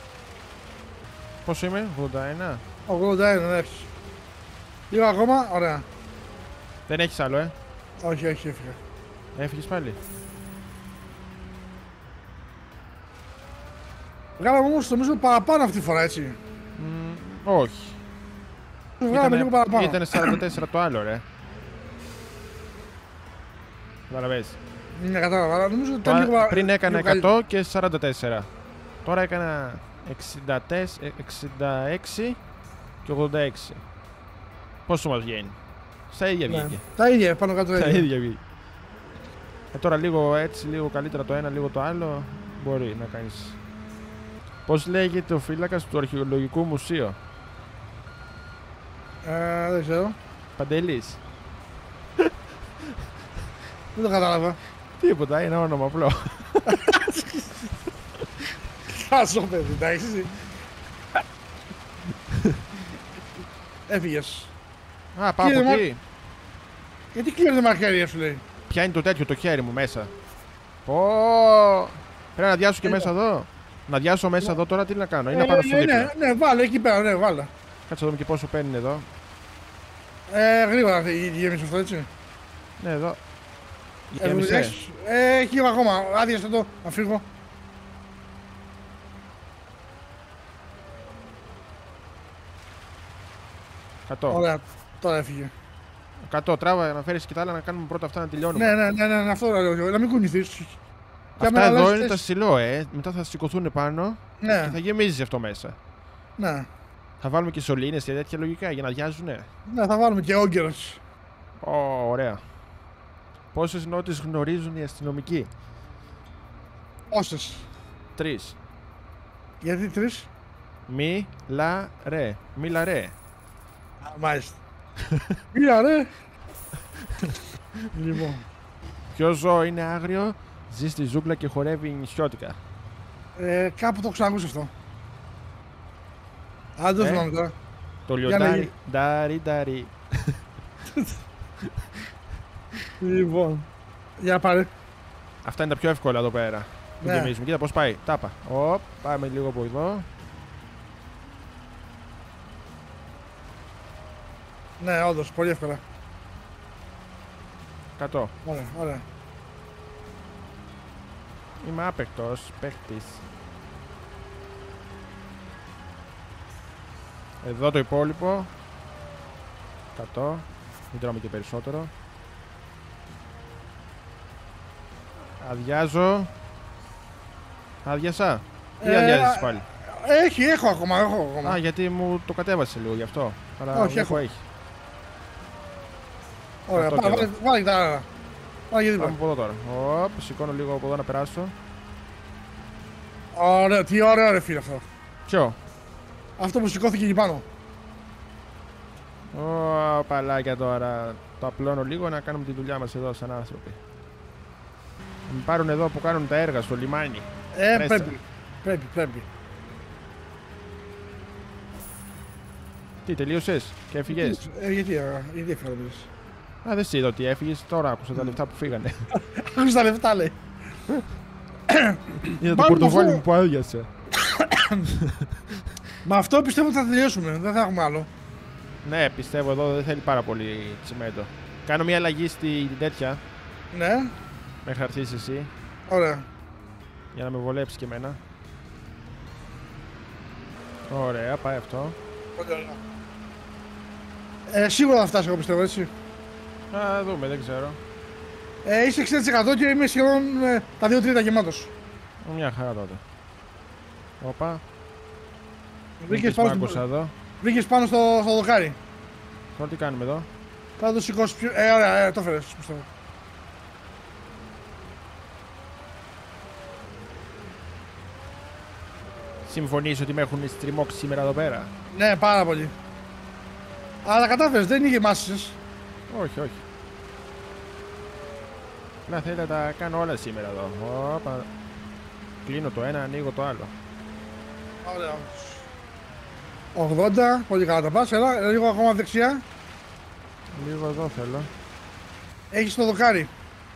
Πόσο είμαι, ογδόντα ένα. ογδόντα ένα, ναι. Λίγο ακόμα, ωραία. Δεν έχεις άλλο, ε. Όχι, όχι, έφυγα. Έφυγες πάλι. Βγάλαμε όμως νομίζω παραπάνω αυτή τη φορά, έτσι. Μ, όχι. Βγάλαμε λίγο παραπάνω. Ήταν σαράντα τέσσερα το άλλο, ρε. Καταλαβες. Ναι, κατάλαβα, αλλά νομίζω ότι Το ήταν α- λίγο παρα- Πριν έκανα λίγο καλύτερο. εκατό και σαράντα τέσσερα. Τώρα έκανα εξήντα τέσσερα, εξήντα έξι και ογδόντα έξι. Πόσο μας βγαίνει? Στα ίδια Ναι. βγήκε. Τα ίδια, πάνω κάτω τα Στα ίδια. ίδια βγήκε. Ε, τώρα λίγο έτσι, λίγο καλύτερα το ένα, λίγο το άλλο. Μπορεί να κάνεις. Πώς λέγεται ο φύλακας του Αρχαιολογικού Μουσείου? Ε, δεν ξέρω. Παντελής. Δεν το κατάλαβα. Τίποτα, είναι ένα όνομα απλό. Χάσω, παιδί, εντάξει. εσύ. Έφυγες. Α, πάω Κύριε από Μα- εκεί. Γιατί κλείνει τα μαχαίρια σου, λέει. Ποια είναι το τέτοιο το χέρι μου μέσα? Πω. Πρέπει να διάσω και Ε, μέσα εδώ. Να διάσω μέσα εδώ τώρα, τι να κάνω? Ή να Ε, πάρω στο ναι, δίπλα. ναι, ναι, βάλε εκεί πέρα, ναι, βάλε. Κάτσε να δούμε και πόσο παίρνει εδώ. Ε, γρήγορα θα γέμισε αυτό, έτσι. Ναι, εδώ. Ε, Γέμισε. έχεις- Ε, έχει λίγο ακόμα. Άδειασε το, να φύγω. εκατό. Ωραία, τώρα έφυγε. εκατό. Τράβα να φέρεις και τα άλλα να κάνουμε πρώτα αυτά να τελειώνουμε. Ναι, ναι, ναι, ναι, ναι, αυτό λέω. Να μην κουνηθείς. Και άμα Αυτά εδώ αλλάζεις είναι τα θέση- σιλό, ε. Μετά θα σηκωθούν πάνω και Ναι, θα γεμίζει αυτό μέσα. ναι. Θα βάλουμε και σωλήνες και τέτοια λογικά για να διάζουνε. Ναι, θα βάλουμε και όγκερος. Ω, ωραία. Πόσες νότες γνωρίζουν οι αστυνομικοί? Όσες. Τρεις. Γιατί τρεις. Μη, λα, ρε. Μίλα ρε. Α, μάλιστα. Μίλα, ρε. Λοιπόν. Ποιο ζώο είναι άγριο, ζει στη ζούγκλα και χορεύει νησιώτικα? Ε, κάπου το ξανακούσει αυτό. Αν το Ε. θυμάμαι τώρα. Το Για να λιοντάρι. γι- Ντάρι, ντάρι. Λοιπόν. Για πάρε. Αυτά είναι τα πιο εύκολα εδώ πέρα. Που Ναι. γεμίζουμε. Κοίτα πώς πάει. Τάπα. Οπ, πάμε λίγο από εδώ. Ναι, όντως, πολύ εύκολα. εκατό. Ωραία, ωραία. Είμαι άπεκτος παίχτης. Εδώ το υπόλοιπο. εκατό. Μην τρώμε και περισσότερο. Αδειάζω. Άδειασα. Ή Ε, αδειάζεις πάλι? Έχει, έχω ακόμα, έχω ακόμα. Α, γιατί μου το κατέβασε λίγο γι' αυτό. Αλλά Όχι, έχω, έχω. έχει. Ωραία, αυτό πάρε, και βάλε, βάλε και τα άλλα. Βάλε και Πάμε δίπλα. από εδώ τώρα. Οπ, σηκώνω λίγο από εδώ να περάσω. Ωραία, τι ωραίο ρε φίλε αυτό. Ποιο? Αυτό που σηκώθηκε εκεί πάνω. Ω, παλάκια τώρα. Το απλώνω λίγο να κάνουμε τη δουλειά μας εδώ σαν άνθρωποι. Να με πάρουν εδώ που κάνουν τα έργα στο λιμάνι. Ε, Μέσα. πρέπει. Πρέπει, πρέπει. Τι, τελείωσες και έφυγες? Ε, γιατί, α, γιατί έφυγα να μιλήσεις. Α, δεν σε είδα ότι έφυγες. Τώρα άκουσα τα λεφτά που φύγανε. Άκουσα τα λεφτά, λέει. Είδα το Πάμε πορτοφόλι αυτό. μου που άδειασε. Με αυτό πιστεύω ότι θα τελειώσουμε. Δεν θα έχουμε άλλο. Ναι, πιστεύω εδώ δεν θέλει πάρα πολύ τσιμέντο. Κάνω μια αλλαγή στη τέτοια. Ναι. Μέχρι να έρθεις εσύ. Ωραία. Για να με βολέψει και εμένα. Ωραία, πάει αυτό. Ωραία. Ε, σίγουρα θα φτάσει εγώ πιστεύω, έτσι. Α, δούμε, δεν ξέρω. Ε, είσαι εξήντα τοις εκατό και είμαι σχεδόν ε, τα δύο τρίτα γεμάτος. Μια χαρά τότε. Όπα. Βρήκες πάνω, στο... εδώ. Βρήκες πάνω στο, στο δοκάρι. Τώρα τι κάνουμε εδώ. Θα το σηκώσεις πιο... Ε, ωραία, ε, το έφερες, πιστεύω. Συμφωνείς ότι με έχουν στριμώξει σήμερα εδώ πέρα? Ναι, πάρα πολύ. Αλλά κατάφερες, δεν είχε μάσες. Όχι, όχι. Να θέλει να τα κάνω όλα σήμερα εδώ. Όπα. Κλείνω το ένα, ανοίγω το άλλο. Ωραία. ογδόντα, πολύ καλά τα πας. Έλα, λίγο ακόμα δεξιά. Λίγο εδώ θέλω. Έχεις το δοκάρι.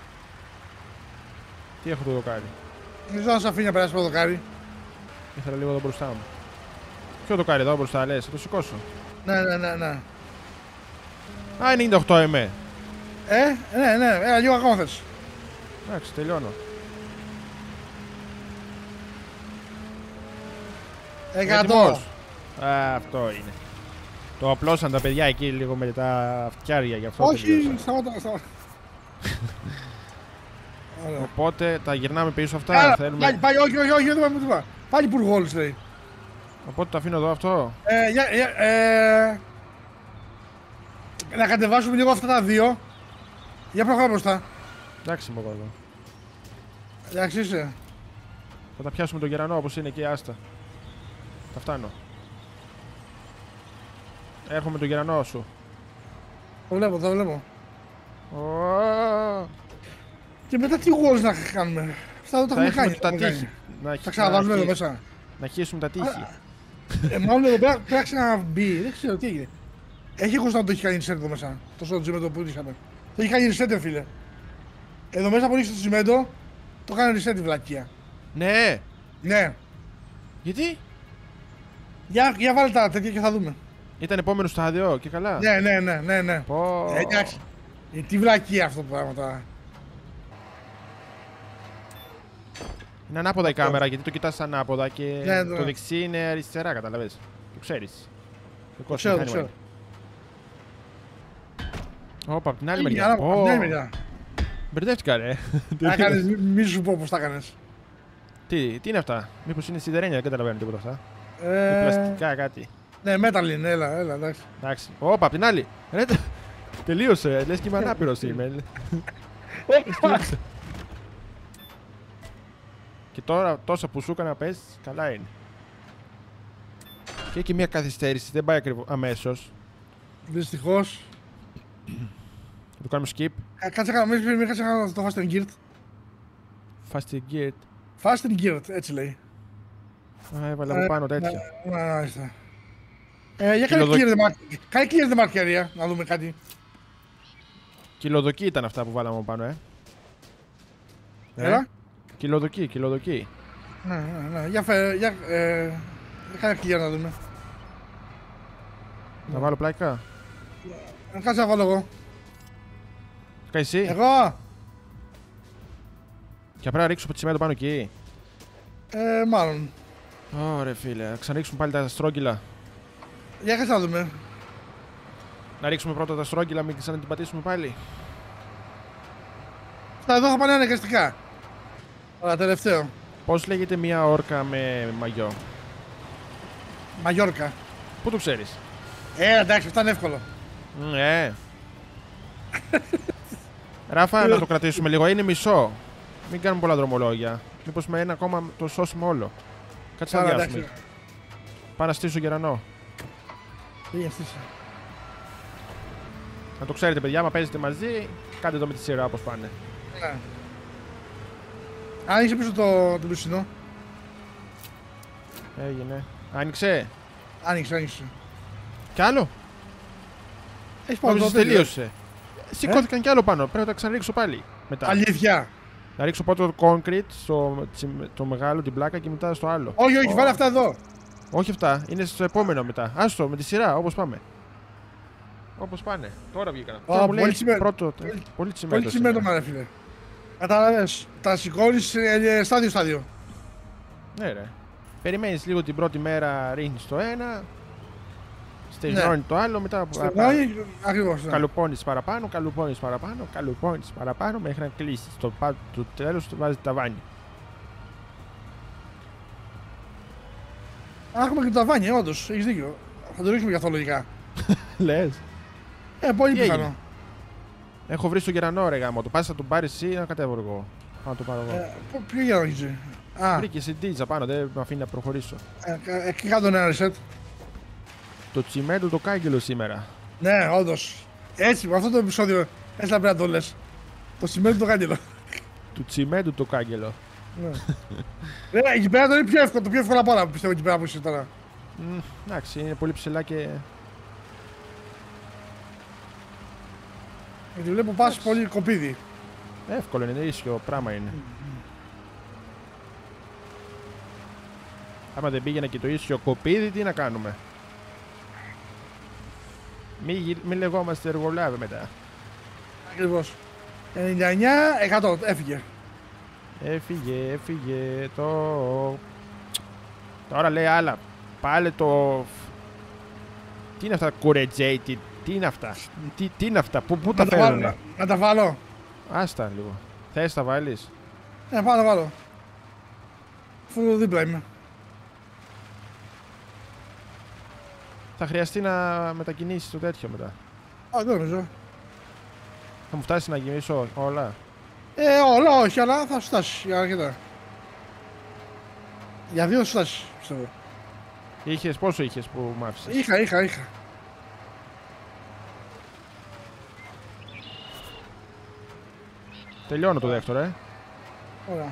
Τι έχω το δοκάρι? Δεν ξέρω αν σε αφήνει να περάσει το δοκάρι. Ήθελα λίγο εδώ μπροστά μου. Ποιο δοκάρι εδώ μπροστά λες, θα το σηκώσω. Ναι, ναι, ναι, ναι. Α, ενενήντα οκτώ εμέ. Ε, ναι, ναι, έλα, λίγο ακόμα θες. Εντάξει, τελειώνω. εκατό. Α, αυτό είναι. Το απλώσαν τα παιδιά εκεί λίγο με τα φτιάρια, γι' αυτό. Όχι, σταμάτα, σταμάτα. Οπότε τα γυρνάμε πίσω αυτά. Άρα, θέλουμε... πάλι, πάλι, όχι, όχι, όχι, δεν πάμε τίποτα. Πάλι πουργόλους λέει. Οπότε το αφήνω εδώ αυτό. Ε, για, για, ε, να κατεβάσουμε λίγο αυτά τα δύο. Για προχωράμε μπροστά. Εντάξει, είμαι εγώ εδώ. Εντάξει είσαι. Θα τα πιάσουμε το γερανό όπως είναι εκεί, άστα. Θα φτάνω. Έρχομαι το γερανό σου. Το βλέπω, το βλέπω. Oh. Και μετά τι walls να κάνουμε. Αυτά εδώ τα έχουμε κάνει. Τα τείχη. Θα ξαναβάζουμε εδώ μέσα. Να χύσουμε τα τείχη. Ε, μάλλον εδώ πέρα πρέπει να ξαναμπεί. Δεν ξέρω τι έγινε. Έχει κοστά να το έχει κάνει reset εδώ μέσα. Το τσιμέντο που είχαμε. Το έχει κάνει reset, φίλε. Εδώ μέσα που ρίξει το τσιμέντο, το κάνει reset η βλακεία. Ναι. Ναι. Γιατί? Για, για βάλε τα τέτοια και θα δούμε. Ήταν επόμενο στάδιο και καλά. Ναι, ναι, ναι, ναι, ναι. Πω. Ε, εντάξει. Ε, τι βλακεία αυτό το πράγμα τώρα. Είναι ανάποδα η κάμερα γιατί το κοιτάς ανάποδα και ναι, το ναι. δεξί είναι αριστερά, καταλαβες. Το ξέρεις. Το ξέρω, το ξέρω. Όπα, απ' την άλλη Ή, μεριά. άρα, απ' την άλλη μεριά. Μπερδεύτηκα ρε. Έκανες, μη, μη σου πω πώς τα έκανες. Τι, τι είναι αυτά, μήπως είναι σιδερένια, δεν καταλαβαίνω τίποτα αυτά. Ε... Πλαστικά κάτι. Ναι, metal είναι, έλα, έλα, εντάξει. Εντάξει. Όπα, απ' την άλλη. Ρε, τελείωσε, λες και είμαι ανάπηρος είμαι. Και τώρα τόσα που σου έκανα πες, καλά είναι. Και έχει μια καθυστέρηση, δεν πάει ακριβώς αμέσως. Δυστυχώς. Θα το κάνουμε skip. Κάτσε να μην κάτσε να το Fast and Geared. Fast and Geared. Fast and Geared, έτσι λέει. Α, έβαλα από πάνω τέτοια. Μάλιστα. Για κάνε clear the market. Κάνε clear the market area, να δούμε κάτι. Κιλοδοκή ήταν αυτά που βάλαμε από πάνω, ε. Έλα. Κιλοδοκή, κιλοδοκή. Ναι, ναι, ναι. Για φέρε, για, ε, για κάνε clear να δούμε. Να βάλω πλάκα. Κάτσε να βάλω εγώ. Κα εσύ. Εγώ. Και πρέπει να ρίξω από τη σημαία το πάνω εκεί. Ε, μάλλον. Ωραία φίλε, να ξαναρίξουμε πάλι τα στρόγγυλα. Για κάτσε να δούμε. Να ρίξουμε πρώτα τα στρόγγυλα, μην ξανατυπατήσουμε πάλι. Αυτά εδώ θα πάνε αναγκαστικά. Αλλά τελευταίο. Πώς λέγεται μια όρκα με μαγιό? Μαγιόρκα. Πού το ξέρεις? Ε, εντάξει, αυτά είναι εύκολο. Ναι. Ράφα, να το κρατήσουμε λίγο, είναι μισό. Μην κάνουμε πολλά δρομολόγια. Μήπως με ένα ακόμα το σώσουμε όλο. Κάτσε να διάσουμε. Πάω να στήσω γερανό. Πήγε στήσω. Να το ξέρετε παιδιά, άμα παίζετε μαζί, κάντε το με τη σειρά όπως πάνε. Ναι. Άνοιξε πίσω το, το πισινό. Έγινε. Άνοιξε. Άνοιξε, άνοιξε. Κι άλλο. Έχεις πάνω το τελείωσε. Σηκώθηκαν ε? κι άλλο πάνω, πρέπει να τα ξαναρίξω πάλι. Μετά. Αλήθεια. Να ρίξω πρώτα το concrete στο το μεγάλο, την πλάκα και μετά στο άλλο. Όχι, όχι, oh. βάλε αυτά εδώ. Όχι αυτά, είναι στο επόμενο μετά. Άστο, με τη σειρά, όπως πάμε. Όπως πάνε. Τώρα βγήκαν. Ω, Τώρα μου λέει πολύ τσιμέντο. πρώτο. Πολύ- Πολύ τσιμέντο. Πολύ τσιμέντο, σήμερα. ρε φίλε. Κατάλαβες. Τα σηκώνεις στάδιο-στάδιο. Ναι, ρε. Περιμένεις λίγο την πρώτη μέρα, ρίχνεις το ένα. Στεγνώνει το άλλο, μετά Στεγνώνει, ακριβώς. Ναι. καλουπώνεις παραπάνω, καλουπώνεις παραπάνω, καλουπώνεις παραπάνω μέχρι να κλείσεις. Το, πα- το τέλος του βάζει ταβάνι. Α, έχουμε και το ταβάνι, όντως. Έχεις δίκιο. Θα το ρίξουμε καθόλου λογικά. Λες. Ε, πολύ Τι πιθανό. έγινε? Έχω βρει στο γερανό ρε γάμο. Το πας να τον πάρεις εσύ ή να κατέβω εγώ. Πάω να το πάρω εγώ. Ε, πο- ποιο για να έχεις. Α, Βρήκε συντήτζα πάνω, δεν με αφήνει να προχωρήσω. ε, εκεί κάτω ένα reset. Το τσιμέντο το κάγκελο σήμερα. Ναι, όντως. Έτσι, με αυτό το επεισόδιο, έτσι θα πρέπει να το λες. Το σημαίνει το κάγκελο. Του τσιμέντου το κάγκελο. Ναι. Ρε, εκεί πέρα το είναι πιο εύκολο, το πιο εύκολο από όλα πιστεύω εκεί πέρα που είσαι τώρα. Μμ, εντάξει, είναι πολύ ψηλά και. Γιατί βλέπω πας πολύ κοπίδι. Εύκολο είναι, ίσιο πράγμα είναι. Άμα δεν πήγαινε και το ίσιο κοπίδι, τι να κάνουμε. Μη, γυ- μη λεγόμαστε εργολάβοι μετά. Ακριβώς. ενενήντα εννιά εκατό, έφυγε. Έφυγε, έφυγε το. Τώρα λέει άλλα. Πάλε το. Τι είναι αυτά, κουρετζέι, τι, τι είναι αυτά. Τι, τι είναι αυτά, πού, πού τα Να τα βάλω, φέρνουνε. να, να τα βάλω. Άστα λίγο. Θες τα βάλεις. Ναι, πάω να τα βάλω. Αφού δίπλα είμαι. Θα χρειαστεί να μετακινήσεις το τέτοιο μετά. Α, δεν νομίζω. Θα μου φτάσει να γεμίσω όλα. Ε, όλα όχι, αλλά θα σου φτάσει για αρκετά. Για δύο θα σου φτάσει, πιστεύω. Είχες, πόσο είχες που μ' άφησες. Είχα, είχα, είχα. Τελειώνω το δεύτερο, ε. Ωραία.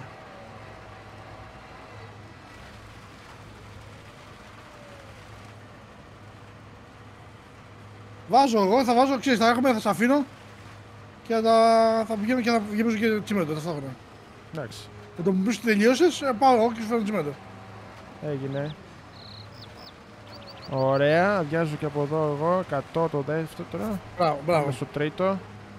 Βάζω εγώ, θα βάζω, ξέρεις, θα έχουμε, θα σε αφήνω και θα, θα πηγαίνω και θα γεμίζω και τσιμέντο ταυτόχρονα. Εντάξει. Με το που μου πεις ότι τελείωσες, ε, πάω εγώ και σου φέρνω τσιμέντο. Έγινε. Ωραία, αδειάζω και από εδώ εγώ. εκατό το δεύτερο. Μπράβο, μπράβο. Πάμε στο τρίτο.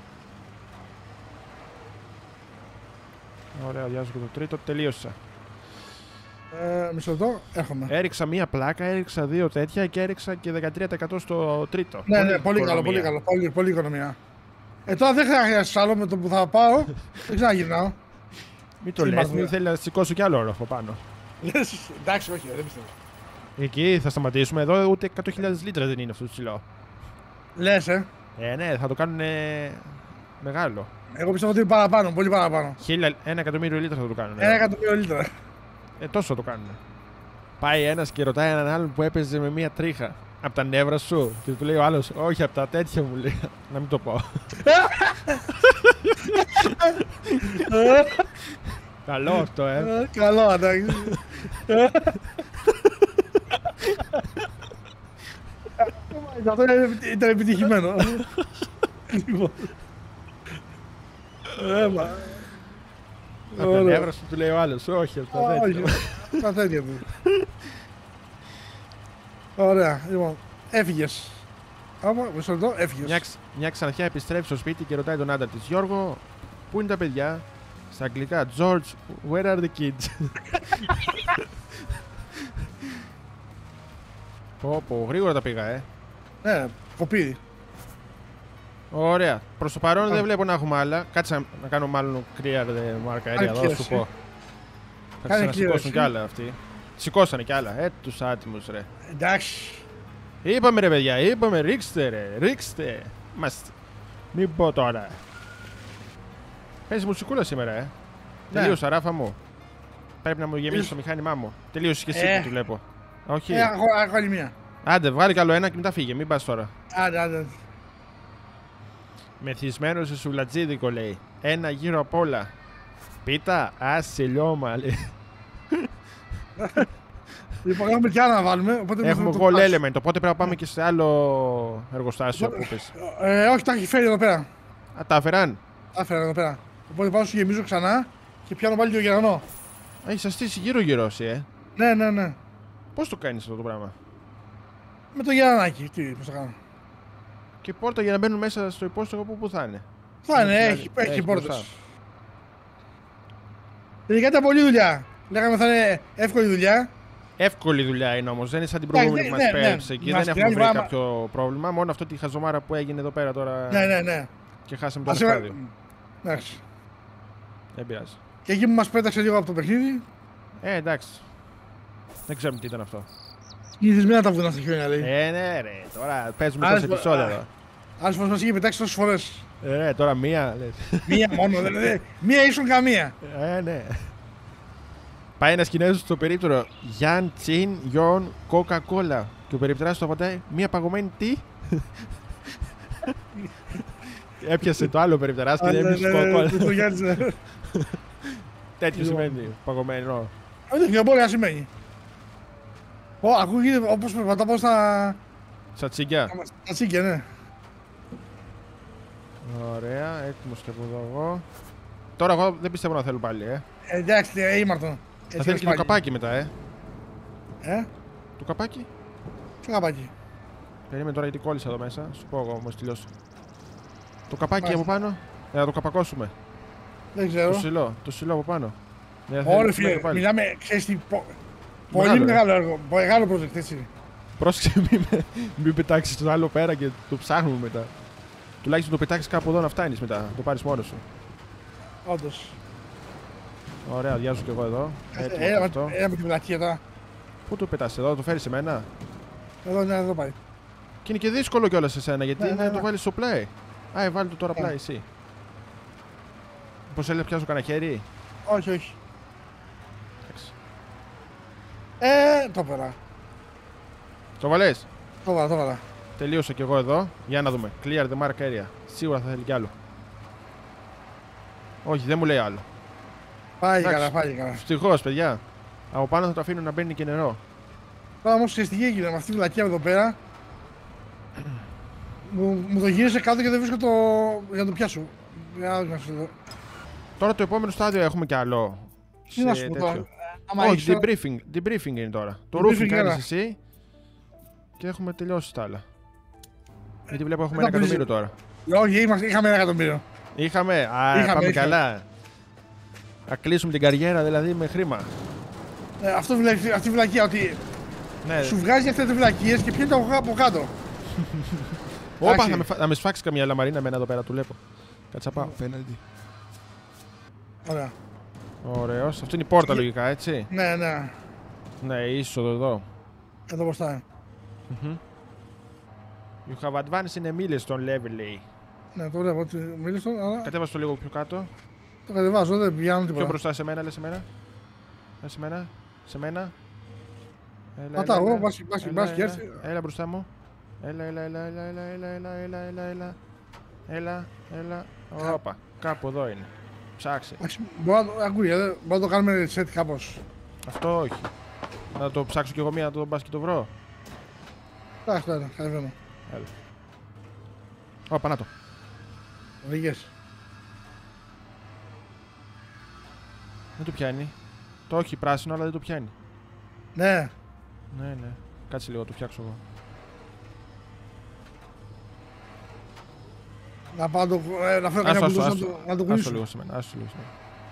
Ωραία, αδειάζω και το τρίτο. Τελείωσα. Ε, μισό λεπτό, έρχομαι. Έριξα μία πλάκα, έριξα δύο τέτοια και έριξα και δεκατρία τοις εκατό στο τρίτο. Ναι, ναι, πολύ καλό, πολύ καλό, πολύ, πολύ οικονομία. Ε, τώρα δεν χρειάζεται άλλο με το που θα πάω, δεν ξαναγυρνάω. Μην το Τι λες, μάθουμε. μην θέλει να σηκώσω κι άλλο όροφο πάνω. Λες, εντάξει, όχι, δεν πιστεύω. Εκεί θα σταματήσουμε. Εδώ ούτε εκατό χιλιάδες λίτρα δεν είναι αυτό το ψηλό. Λες, ε. Ε, ναι, θα το κάνουν μεγάλο. Εγώ πιστεύω ότι είναι παραπάνω, πολύ παραπάνω. Χίλια, ένα εκατομμύριο λίτρα θα το κάνουν. Ένα εκατομμύριο λίτρα. Ε, τόσο το κάνουν. Πάει ένας και ρωτάει έναν άλλον που έπαιζε με μία τρίχα. Από τα νεύρα σου. Και του λέει ο άλλος, όχι, από τα τέτοια μου λέει. Να μην το πω. Καλό αυτό, ε. Ε, Καλό, εντάξει. Αυτό ήταν- ήταν επιτυχημένο. Λοιπόν. Ε, μα. Από τα νεύρα σου του λέει ο άλλος, όχι, από τα Όχι, τέτοια. τα τέτοια του. Ωραία, λοιπόν, έφυγες. Άμα, μισό λεπτό, Μια, έφυγες. ξ- μια ξανθιά επιστρέφει στο σπίτι και ρωτάει τον άντρα της, Γιώργο, πού είναι τα παιδιά? Στα αγγλικά, George, where are the kids? Πω πω, γρήγορα τα πήγα, ε. Ναι, κοπίδι. Ωραία. Προς το παρόν Α. δεν βλέπω να έχουμε άλλα. Κάτσε να, να κάνω μάλλον clear the mark area εδώ, σου clear, πω. Κάνε Κάτσε να clear, σηκώσουν εσύ. κι άλλα αυτοί. Σηκώσανε κι άλλα. Ε, τους άτιμους ρε. Εντάξει. Είπαμε ρε παιδιά, είπαμε ρίξτε ρε, ρίξτε. Είμαστε. Μην πω τώρα. Παίζει μουσικούλα σήμερα, ε. Ναι. Τελείωσα, Ράφα μου. Πρέπει να μου γεμίσει το μηχάνημά μου. Τελείωσε και εσύ Ε. που τη βλέπω. Όχι. Ε, έχω, έχω άλλη μία. Άντε, βγάλει καλό ένα και μετά φύγε. Μην πας τώρα. Άντε, άντε. Μεθυσμένο σε σουλατζίδικο λέει. Ένα γύρω απ' όλα. Πίτα, άσε λιώμα λέει. Λοιπόν, έχουμε και άλλα να βάλουμε. Οπότε Έχουμε το- goal το- element, οπότε πρέπει να πάμε και σε άλλο εργοστάσιο που πες. Ε, όχι, τα έχει φέρει εδώ πέρα. Α, τα έφεραν. Τα έφερα εδώ πέρα. Οπότε πάω σου γεμίζω ξανά και πιάνω πάλι το γερανό. Έχεις αστήσει γύρω γύρω εσύ, ε. Ναι, ναι, ναι. Πώς το κάνεις αυτό το πράγμα? Με το γερανάκι. Τι, πώς το κάνω. Και πόρτα για να μπαίνουν μέσα στο υπόστεγο που, που θα είναι. Θα είναι, Δηλαδή, έχει, έχει έχει πόρτες. μπροστά. Τελικά ήταν πολλή δουλειά. Λέγαμε θα είναι εύκολη δουλειά. Εύκολη δουλειά είναι όμως, δεν είναι σαν την προηγούμενη που ναι, μας ναι, πέρασε ναι. εκεί. Μας Δεν έχουμε βρει πειράζει, κάποιο πρόβλημα. Μόνο αυτό τη χαζομάρα που έγινε εδώ πέρα τώρα. Ναι, ναι, ναι. Και χάσαμε το Ας ένα έβα- στάδιο. Εντάξει. Δεν πειράζει. Και εκεί που μας πέταξε λίγο από το παιχνίδι, Ε, εντάξει. Δεν ξέρουμε τι ήταν αυτό. συνηθισμένα τα βουνά στα χιόνια λέει. Ε, ναι, ρε. Τώρα παίζουμε Άλλες τόσα φο- επεισόδια α. εδώ. Άλλες φορές μας είχε πετάξει τόσες φορές. Ε, ναι, τώρα μία λες. Μία μόνο, δηλαδή. Μία ίσον καμία. Ε, ναι. Πάει ένας Κινέζος στο περίπτερο. Γιάν Τσιν Γιον Coca-Cola. Και ο περιπτεράς του απαντάει μία παγωμένη τι. Έπιασε το άλλο περιπτεράς και Α, δεν ναι, έπιασε ναι, ναι, Coca-Cola. το Γιάννης, ναι. Τέτοιο σημαίνει παγωμένο. Αυτό δεν μπορεί να σημαίνει. Ω, ακούγεται όπως περπατά πάω στα... Στα τσίγκια. στα τσίκια, ναι. Ωραία, έτοιμος και από εδώ εγώ. Τώρα εγώ δεν πιστεύω να θέλω πάλι, ε. Ε, εντάξει, ε, ήμαρτον. Θα θέλει και το καπάκι μετά, ε. Ε, Το καπάκι. τι καπάκι. Περίμενε τώρα γιατί κόλλησα εδώ μέσα. Σου πω εγώ μόλις τελειώσω. Το καπάκι Μάλιστα. από πάνω. Ε, να το καπακώσουμε. Δεν Το ξέρω. σιλό, το σιλό από πάνω. Δεν θα θέλει Όλοι να φίλε, πάλι. μιλάμε, ξέρεις τι, πο- πολύ Μεγάλο, ε. μεγάλο έργο, μεγάλο project, έτσι. Πρόσεξε, μην, με- μην πετάξει το άλλο πέρα και το ψάχνουμε μετά. Τουλάχιστον το πετάξει κάπου εδώ να φτάνει μετά. Να το πάρει μόνο σου. Όντως. Ωραία, αδειάζω κι εγώ εδώ. Έτοιμο και Έλα, αυτό. έλα με την πλακία τώρα. Πού το πετάς εδώ, το φέρει σε μένα. Εδώ, ναι, εδώ πάει. Και είναι και δύσκολο κιόλα σε σένα γιατί Ναι, είναι ναι, να το ναι. βάλει στο play. Α, ε, βάλει το τώρα Ναι. play εσύ. Πώ έλεγε, πιάσω κανένα χέρι. Όχι, όχι. Εντάξει. Ε, το πέρα. Το βάλε. Το βάλα, το βάλα. Τελείωσα κι εγώ εδώ. Για να δούμε. Clear the mark area. Σίγουρα θα θέλει κι άλλο. Όχι, δεν μου λέει άλλο. Πάει Εντάξει. καλά, πάει καλά. Ευτυχώ, παιδιά. Από πάνω θα το αφήνω να μπαίνει και νερό. Τώρα όμως ξέρεις τι έγινε με αυτή τη βλακία εδώ πέρα. Μου, μου το γύρισε κάτω και δεν βρίσκω το... για να το πιάσω. Για να δω εδώ. Τώρα το επόμενο στάδιο έχουμε κι άλλο. Τι να σε σου πω τέτοιο. τώρα. Άμα Όχι, έχεις τώρα- debriefing. Debriefing είναι τώρα. Το Debriefing, roofing κάνεις έλα. εσύ. Και έχουμε τελειώσει τα άλλα. Γιατί βλέπω έχουμε δεν ένα θα πεις- εκατομμύριο τώρα. Όχι, είμαστε, είχαμε ένα εκατομμύριο. Είχαμε. Α, Είχαμε, πάμε είχαμε. καλά. Να κλείσουμε την καριέρα δηλαδή με χρήμα. Ε, αυτό βλέπει, αυτή η βλακία ότι Ναι. σου βγάζει αυτές τις βλακίες και πιάνει από, από κάτω. Όπα, εντάξει. θα με, φα- θα με σφάξει καμιά λαμαρίνα με ένα εδώ πέρα, του βλέπω. Κάτσα πάω. Πέναλτι. Ωραία. Ωραίος. Αυτό είναι η πόρτα Και- λογικά, έτσι. Ναι, ναι. Ναι, η είσοδο εδώ. Εδώ μπροστά. Μμμ. You have advanced in a milestone level, λέει. Ναι, το βλέπω. ότι Μίλησε, αλλά Κατέβασε το λίγο πιο κάτω. το κατεβάζω, δεν πιάνω Πιο τίποτα. μπροστά σε μένα, λες σε μένα. Λες σε μένα. Σε μένα. Έλα, Πατάω έλα, εγώ, έλα. μπας- μπας- Έλα, μπας και έλα. έρθει. Έλα μπροστά μου. Έλα, έλα, έλα, έλα, έλα, έλα, έλα, έλα, έλα, έλα, έλα. Έλα, έλα. Όπα. Κάπου εδώ είναι. Ψάξε. Εντάξει, μπορώ να το- ακούει, ε, μπορώ να το κάνουμε reset κάπως. Αυτό όχι. Να το ψάξω κι εγώ μία, να το μπας και το βρω. Εντάξει, τώρα, κατεβαίνω. Έλα. Όπα, να το. Οδηγίες. Δεν το πιάνει. Το όχι πράσινο, αλλά δεν το πιάνει. Ναι, Ναι, ναι. Κάτσε λίγο, το φτιάξω εγώ. να πάω να το, ε, να φέρω Άσο, κανένα άσο, μπουλούς να άσο. το, να το Άσο κουνήσω. λίγο σε μένα, άσο λίγο σε μένα.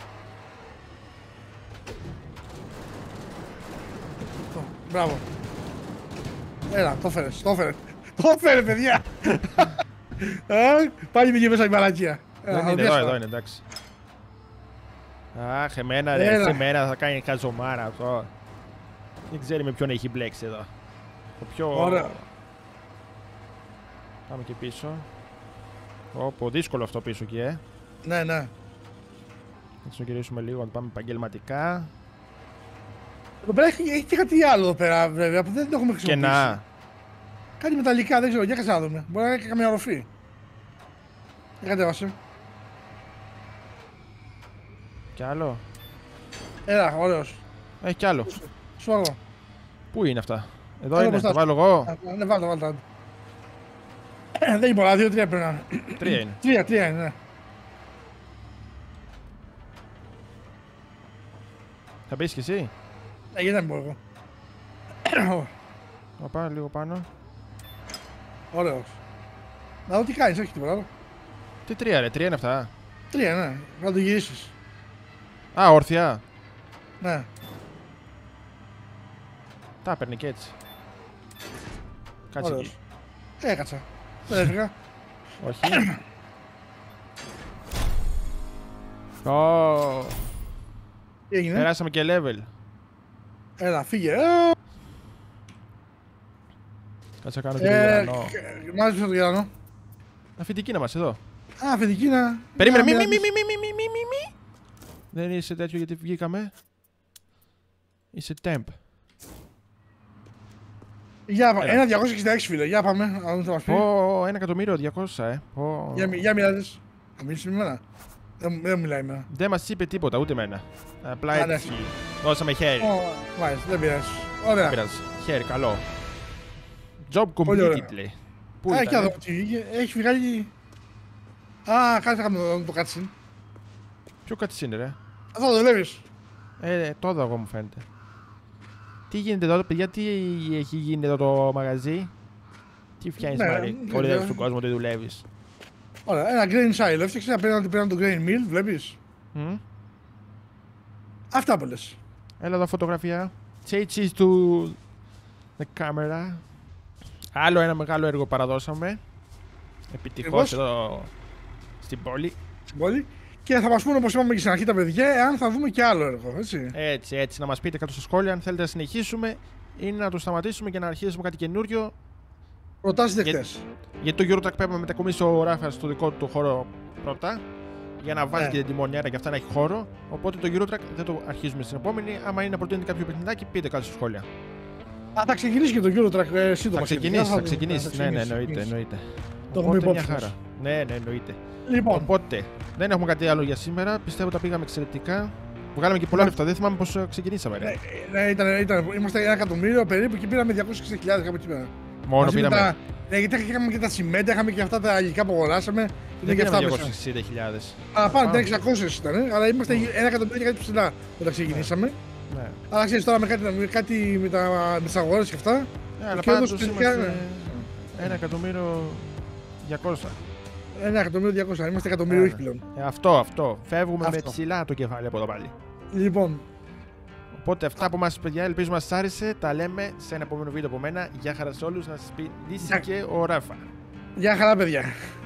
Το, Μπράβο. Έλα, το φέρες, το φέρες. Το έφερε, παιδιά! Ε, Πάλι πήγε μέσα η μαλακία. Έλα, Δεν θα είναι, το εδώ, πιάσω. εδώ είναι, εντάξει. Αχ, εμένα ρε, Έλα. σε μένα θα κάνει χαζομάρα αυτό. Δεν ξέρει με ποιον έχει μπλέξει εδώ. Το πιο... Ωραία. Πάμε και πίσω. Όπο, δύσκολο αυτό πίσω εκεί, ε. Ναι, ναι. Να το γυρίσουμε λίγο, να πάμε επαγγελματικά. Εδώ πέρα έχει, έχει και κάτι άλλο εδώ πέρα, βέβαια, που δεν το έχουμε Και χρησιμοποιήσει. να. Κάτι μεταλλικά, δεν ξέρω, για κάτσε να δούμε. Μπορεί να έχει και καμία οροφή. Για κατέβασε. Κι άλλο. Έλα, ωραίος. Έχει κι άλλο. Σου εγώ. Πού είναι αυτά. Εδώ Εδώ είναι, μπροστά το σου. βάλω εγώ. Ναι, βάλτε, βάλτε. Δεν είναι πολλά, δύο, τρία πρέπει να είναι. Τρία είναι. Τρία, τρία είναι, ναι. Θα μπεις κι εσύ. Ναι, γιατί δεν μπορώ εγώ. Ω, πάνω, λίγο πάνω. Ωραίος. Να δω τι κάνεις, όχι τίποτα άλλο. Τι τρία ρε, τρία είναι αυτά. Τρία, ναι. Να το γυρίσεις. Α, όρθια. Ναι. Τα παίρνει και έτσι. Κάτσε Ωραίος. εκεί. Έκατσα. Δεν έφυγα. Όχι. Ω, Τι έγινε. περάσαμε και level. Έλα, φύγε. Ε, Κάτσε να κάνω και το Ε, γερανό. μάζεψα το γερανό. Αφεντική να μας εδώ. Α, αφεντική να... Περίμενε, να μη, μη, μιλάς. μη, μη, μη, μη, μη, μη, μη. Δεν είσαι τέτοιο γιατί βγήκαμε. Είσαι temp. Για, Έλα. ένα διακόσια εξήντα έξι φίλε, για πάμε, να δούμε τι θα μας πει. Ω, ένα εκατομμύριο διακόσια, ε. Ω. Για, μι- για μιλάδες. Θα μιλήσει με εμένα. Δεν, δεν μιλάει με εμένα. Δεν μας είπε τίποτα, ούτε εμένα. Απλά Α, ναι. έτσι. Δώσαμε χέρι. Ω, μάλιστα, δεν πειράζει. Ωραία. Πήρας χέρι, καλό. Job Πολύ ωραία. completed, λέει. Πού Α, έχει ήταν, εδώ, τι βγήκε. Έχει βγάλει... Α, κάτσε να κάνουμε το cutscene. ποιο κάτι είναι, ρε. Αυτό το δουλεύεις. Ε, το έδω εγώ μου φαίνεται. Τι γίνεται εδώ, παιδιά, τι έχει γίνει εδώ το μαγαζί. Τι φτιάχνεις, Ναι, Μάρη. δεν Κορυδεύεις ξέρω. τον κόσμο, τι δουλεύεις. Ωραία, ένα grain silo. Έφτιαξε απέναντι πέραν το grain mill, βλέπεις. Μμ. Αυτά που λες. Έλα εδώ φωτογραφία. Changes to the camera. Άλλο ένα μεγάλο έργο παραδώσαμε. Επιτυχώς Ακριβώς. εδώ στην πόλη. Στην πόλη. Και θα μας πούνε, όπως είπαμε και στην αρχή τα παιδιά, αν θα δούμε και άλλο έργο, έτσι. Έτσι, έτσι. Να μας πείτε κάτω στα σχόλια αν θέλετε να συνεχίσουμε ή να το σταματήσουμε και να αρχίσουμε κάτι καινούριο. Προτάσεις δεκτές. Γιατί το Eurotrack πρέπει να μετακομίσει ο Ράφα στο δικό του χώρο πρώτα. Για να βάλει Ναι. και την τιμονιέρα και αυτά να έχει χώρο. Οπότε το Eurotrack δεν το αρχίζουμε στην επόμενη. Άμα είναι να προτείνετε κάποιο παιχνιδάκι, πείτε κάτω στα σχόλια. Α, θα ξεκινήσει και το Eurotrack ε, σύντομα. Θα σχετικά, ξεκινήσει, θα το- ξεκινήσει. Ναι, ναι, εννοείται. ξεκινήσει. εννοείται. Το έχουμε Οπότε μια υπόψη μας. χαρά. Ναι, ναι, εννοείται. Λοιπόν, Οπότε δεν έχουμε κάτι άλλο για σήμερα. Πιστεύω τα πήγαμε εξαιρετικά. Βγάλαμε και πολλά Ναι. λεφτά. Δεν θυμάμαι πώ ξεκινήσαμε. Ρε. ναι, ναι, ήταν, ήταν, είμαστε ένα εκατομμύριο περίπου και πήραμε διακόσιες εξήντα χιλιάδες κάπου εκεί πέρα. Μόνο Μαζί με πήραμε. τα- Ναι, γιατί είχαμε και τα τσιμέντα, είχαμε και αυτά τα υλικά που αγοράσαμε. Δεν Είναι και αυτά πήραμε μέσα. διακόσιες εξήντα χιλιάδες. Α, πάνω Α. ήταν εξακόσιες ήταν, αλλά είμαστε ένα εκατομμύριο και κάτι ψηλά όταν ξεκινήσαμε. Ναι. Αλλά ξέρεις τώρα με κάτι, με κάτι με, τα, με τις αγορές και αυτά. Ναι, αλλά Και όντως πάντως τελικά, είμαστε ένα εκατομμύριο διακόσια. Ένα εκατομμύριο διακόσια, είμαστε εκατομμύριο Άρα. όχι πλέον. Ε, αυτό, αυτό. Φεύγουμε με Αυτό. ψηλά το κεφάλι από εδώ πάλι. Λοιπόν, Οπότε αυτά που μας παιδιά, ελπίζουμε σας άρεσε. Τα λέμε σε ένα επόμενο βίντεο από μένα. Γεια χαρά σε όλους. Να σας πει Λύση Γεια. και ο Ράφα. γεια χαρά παιδιά.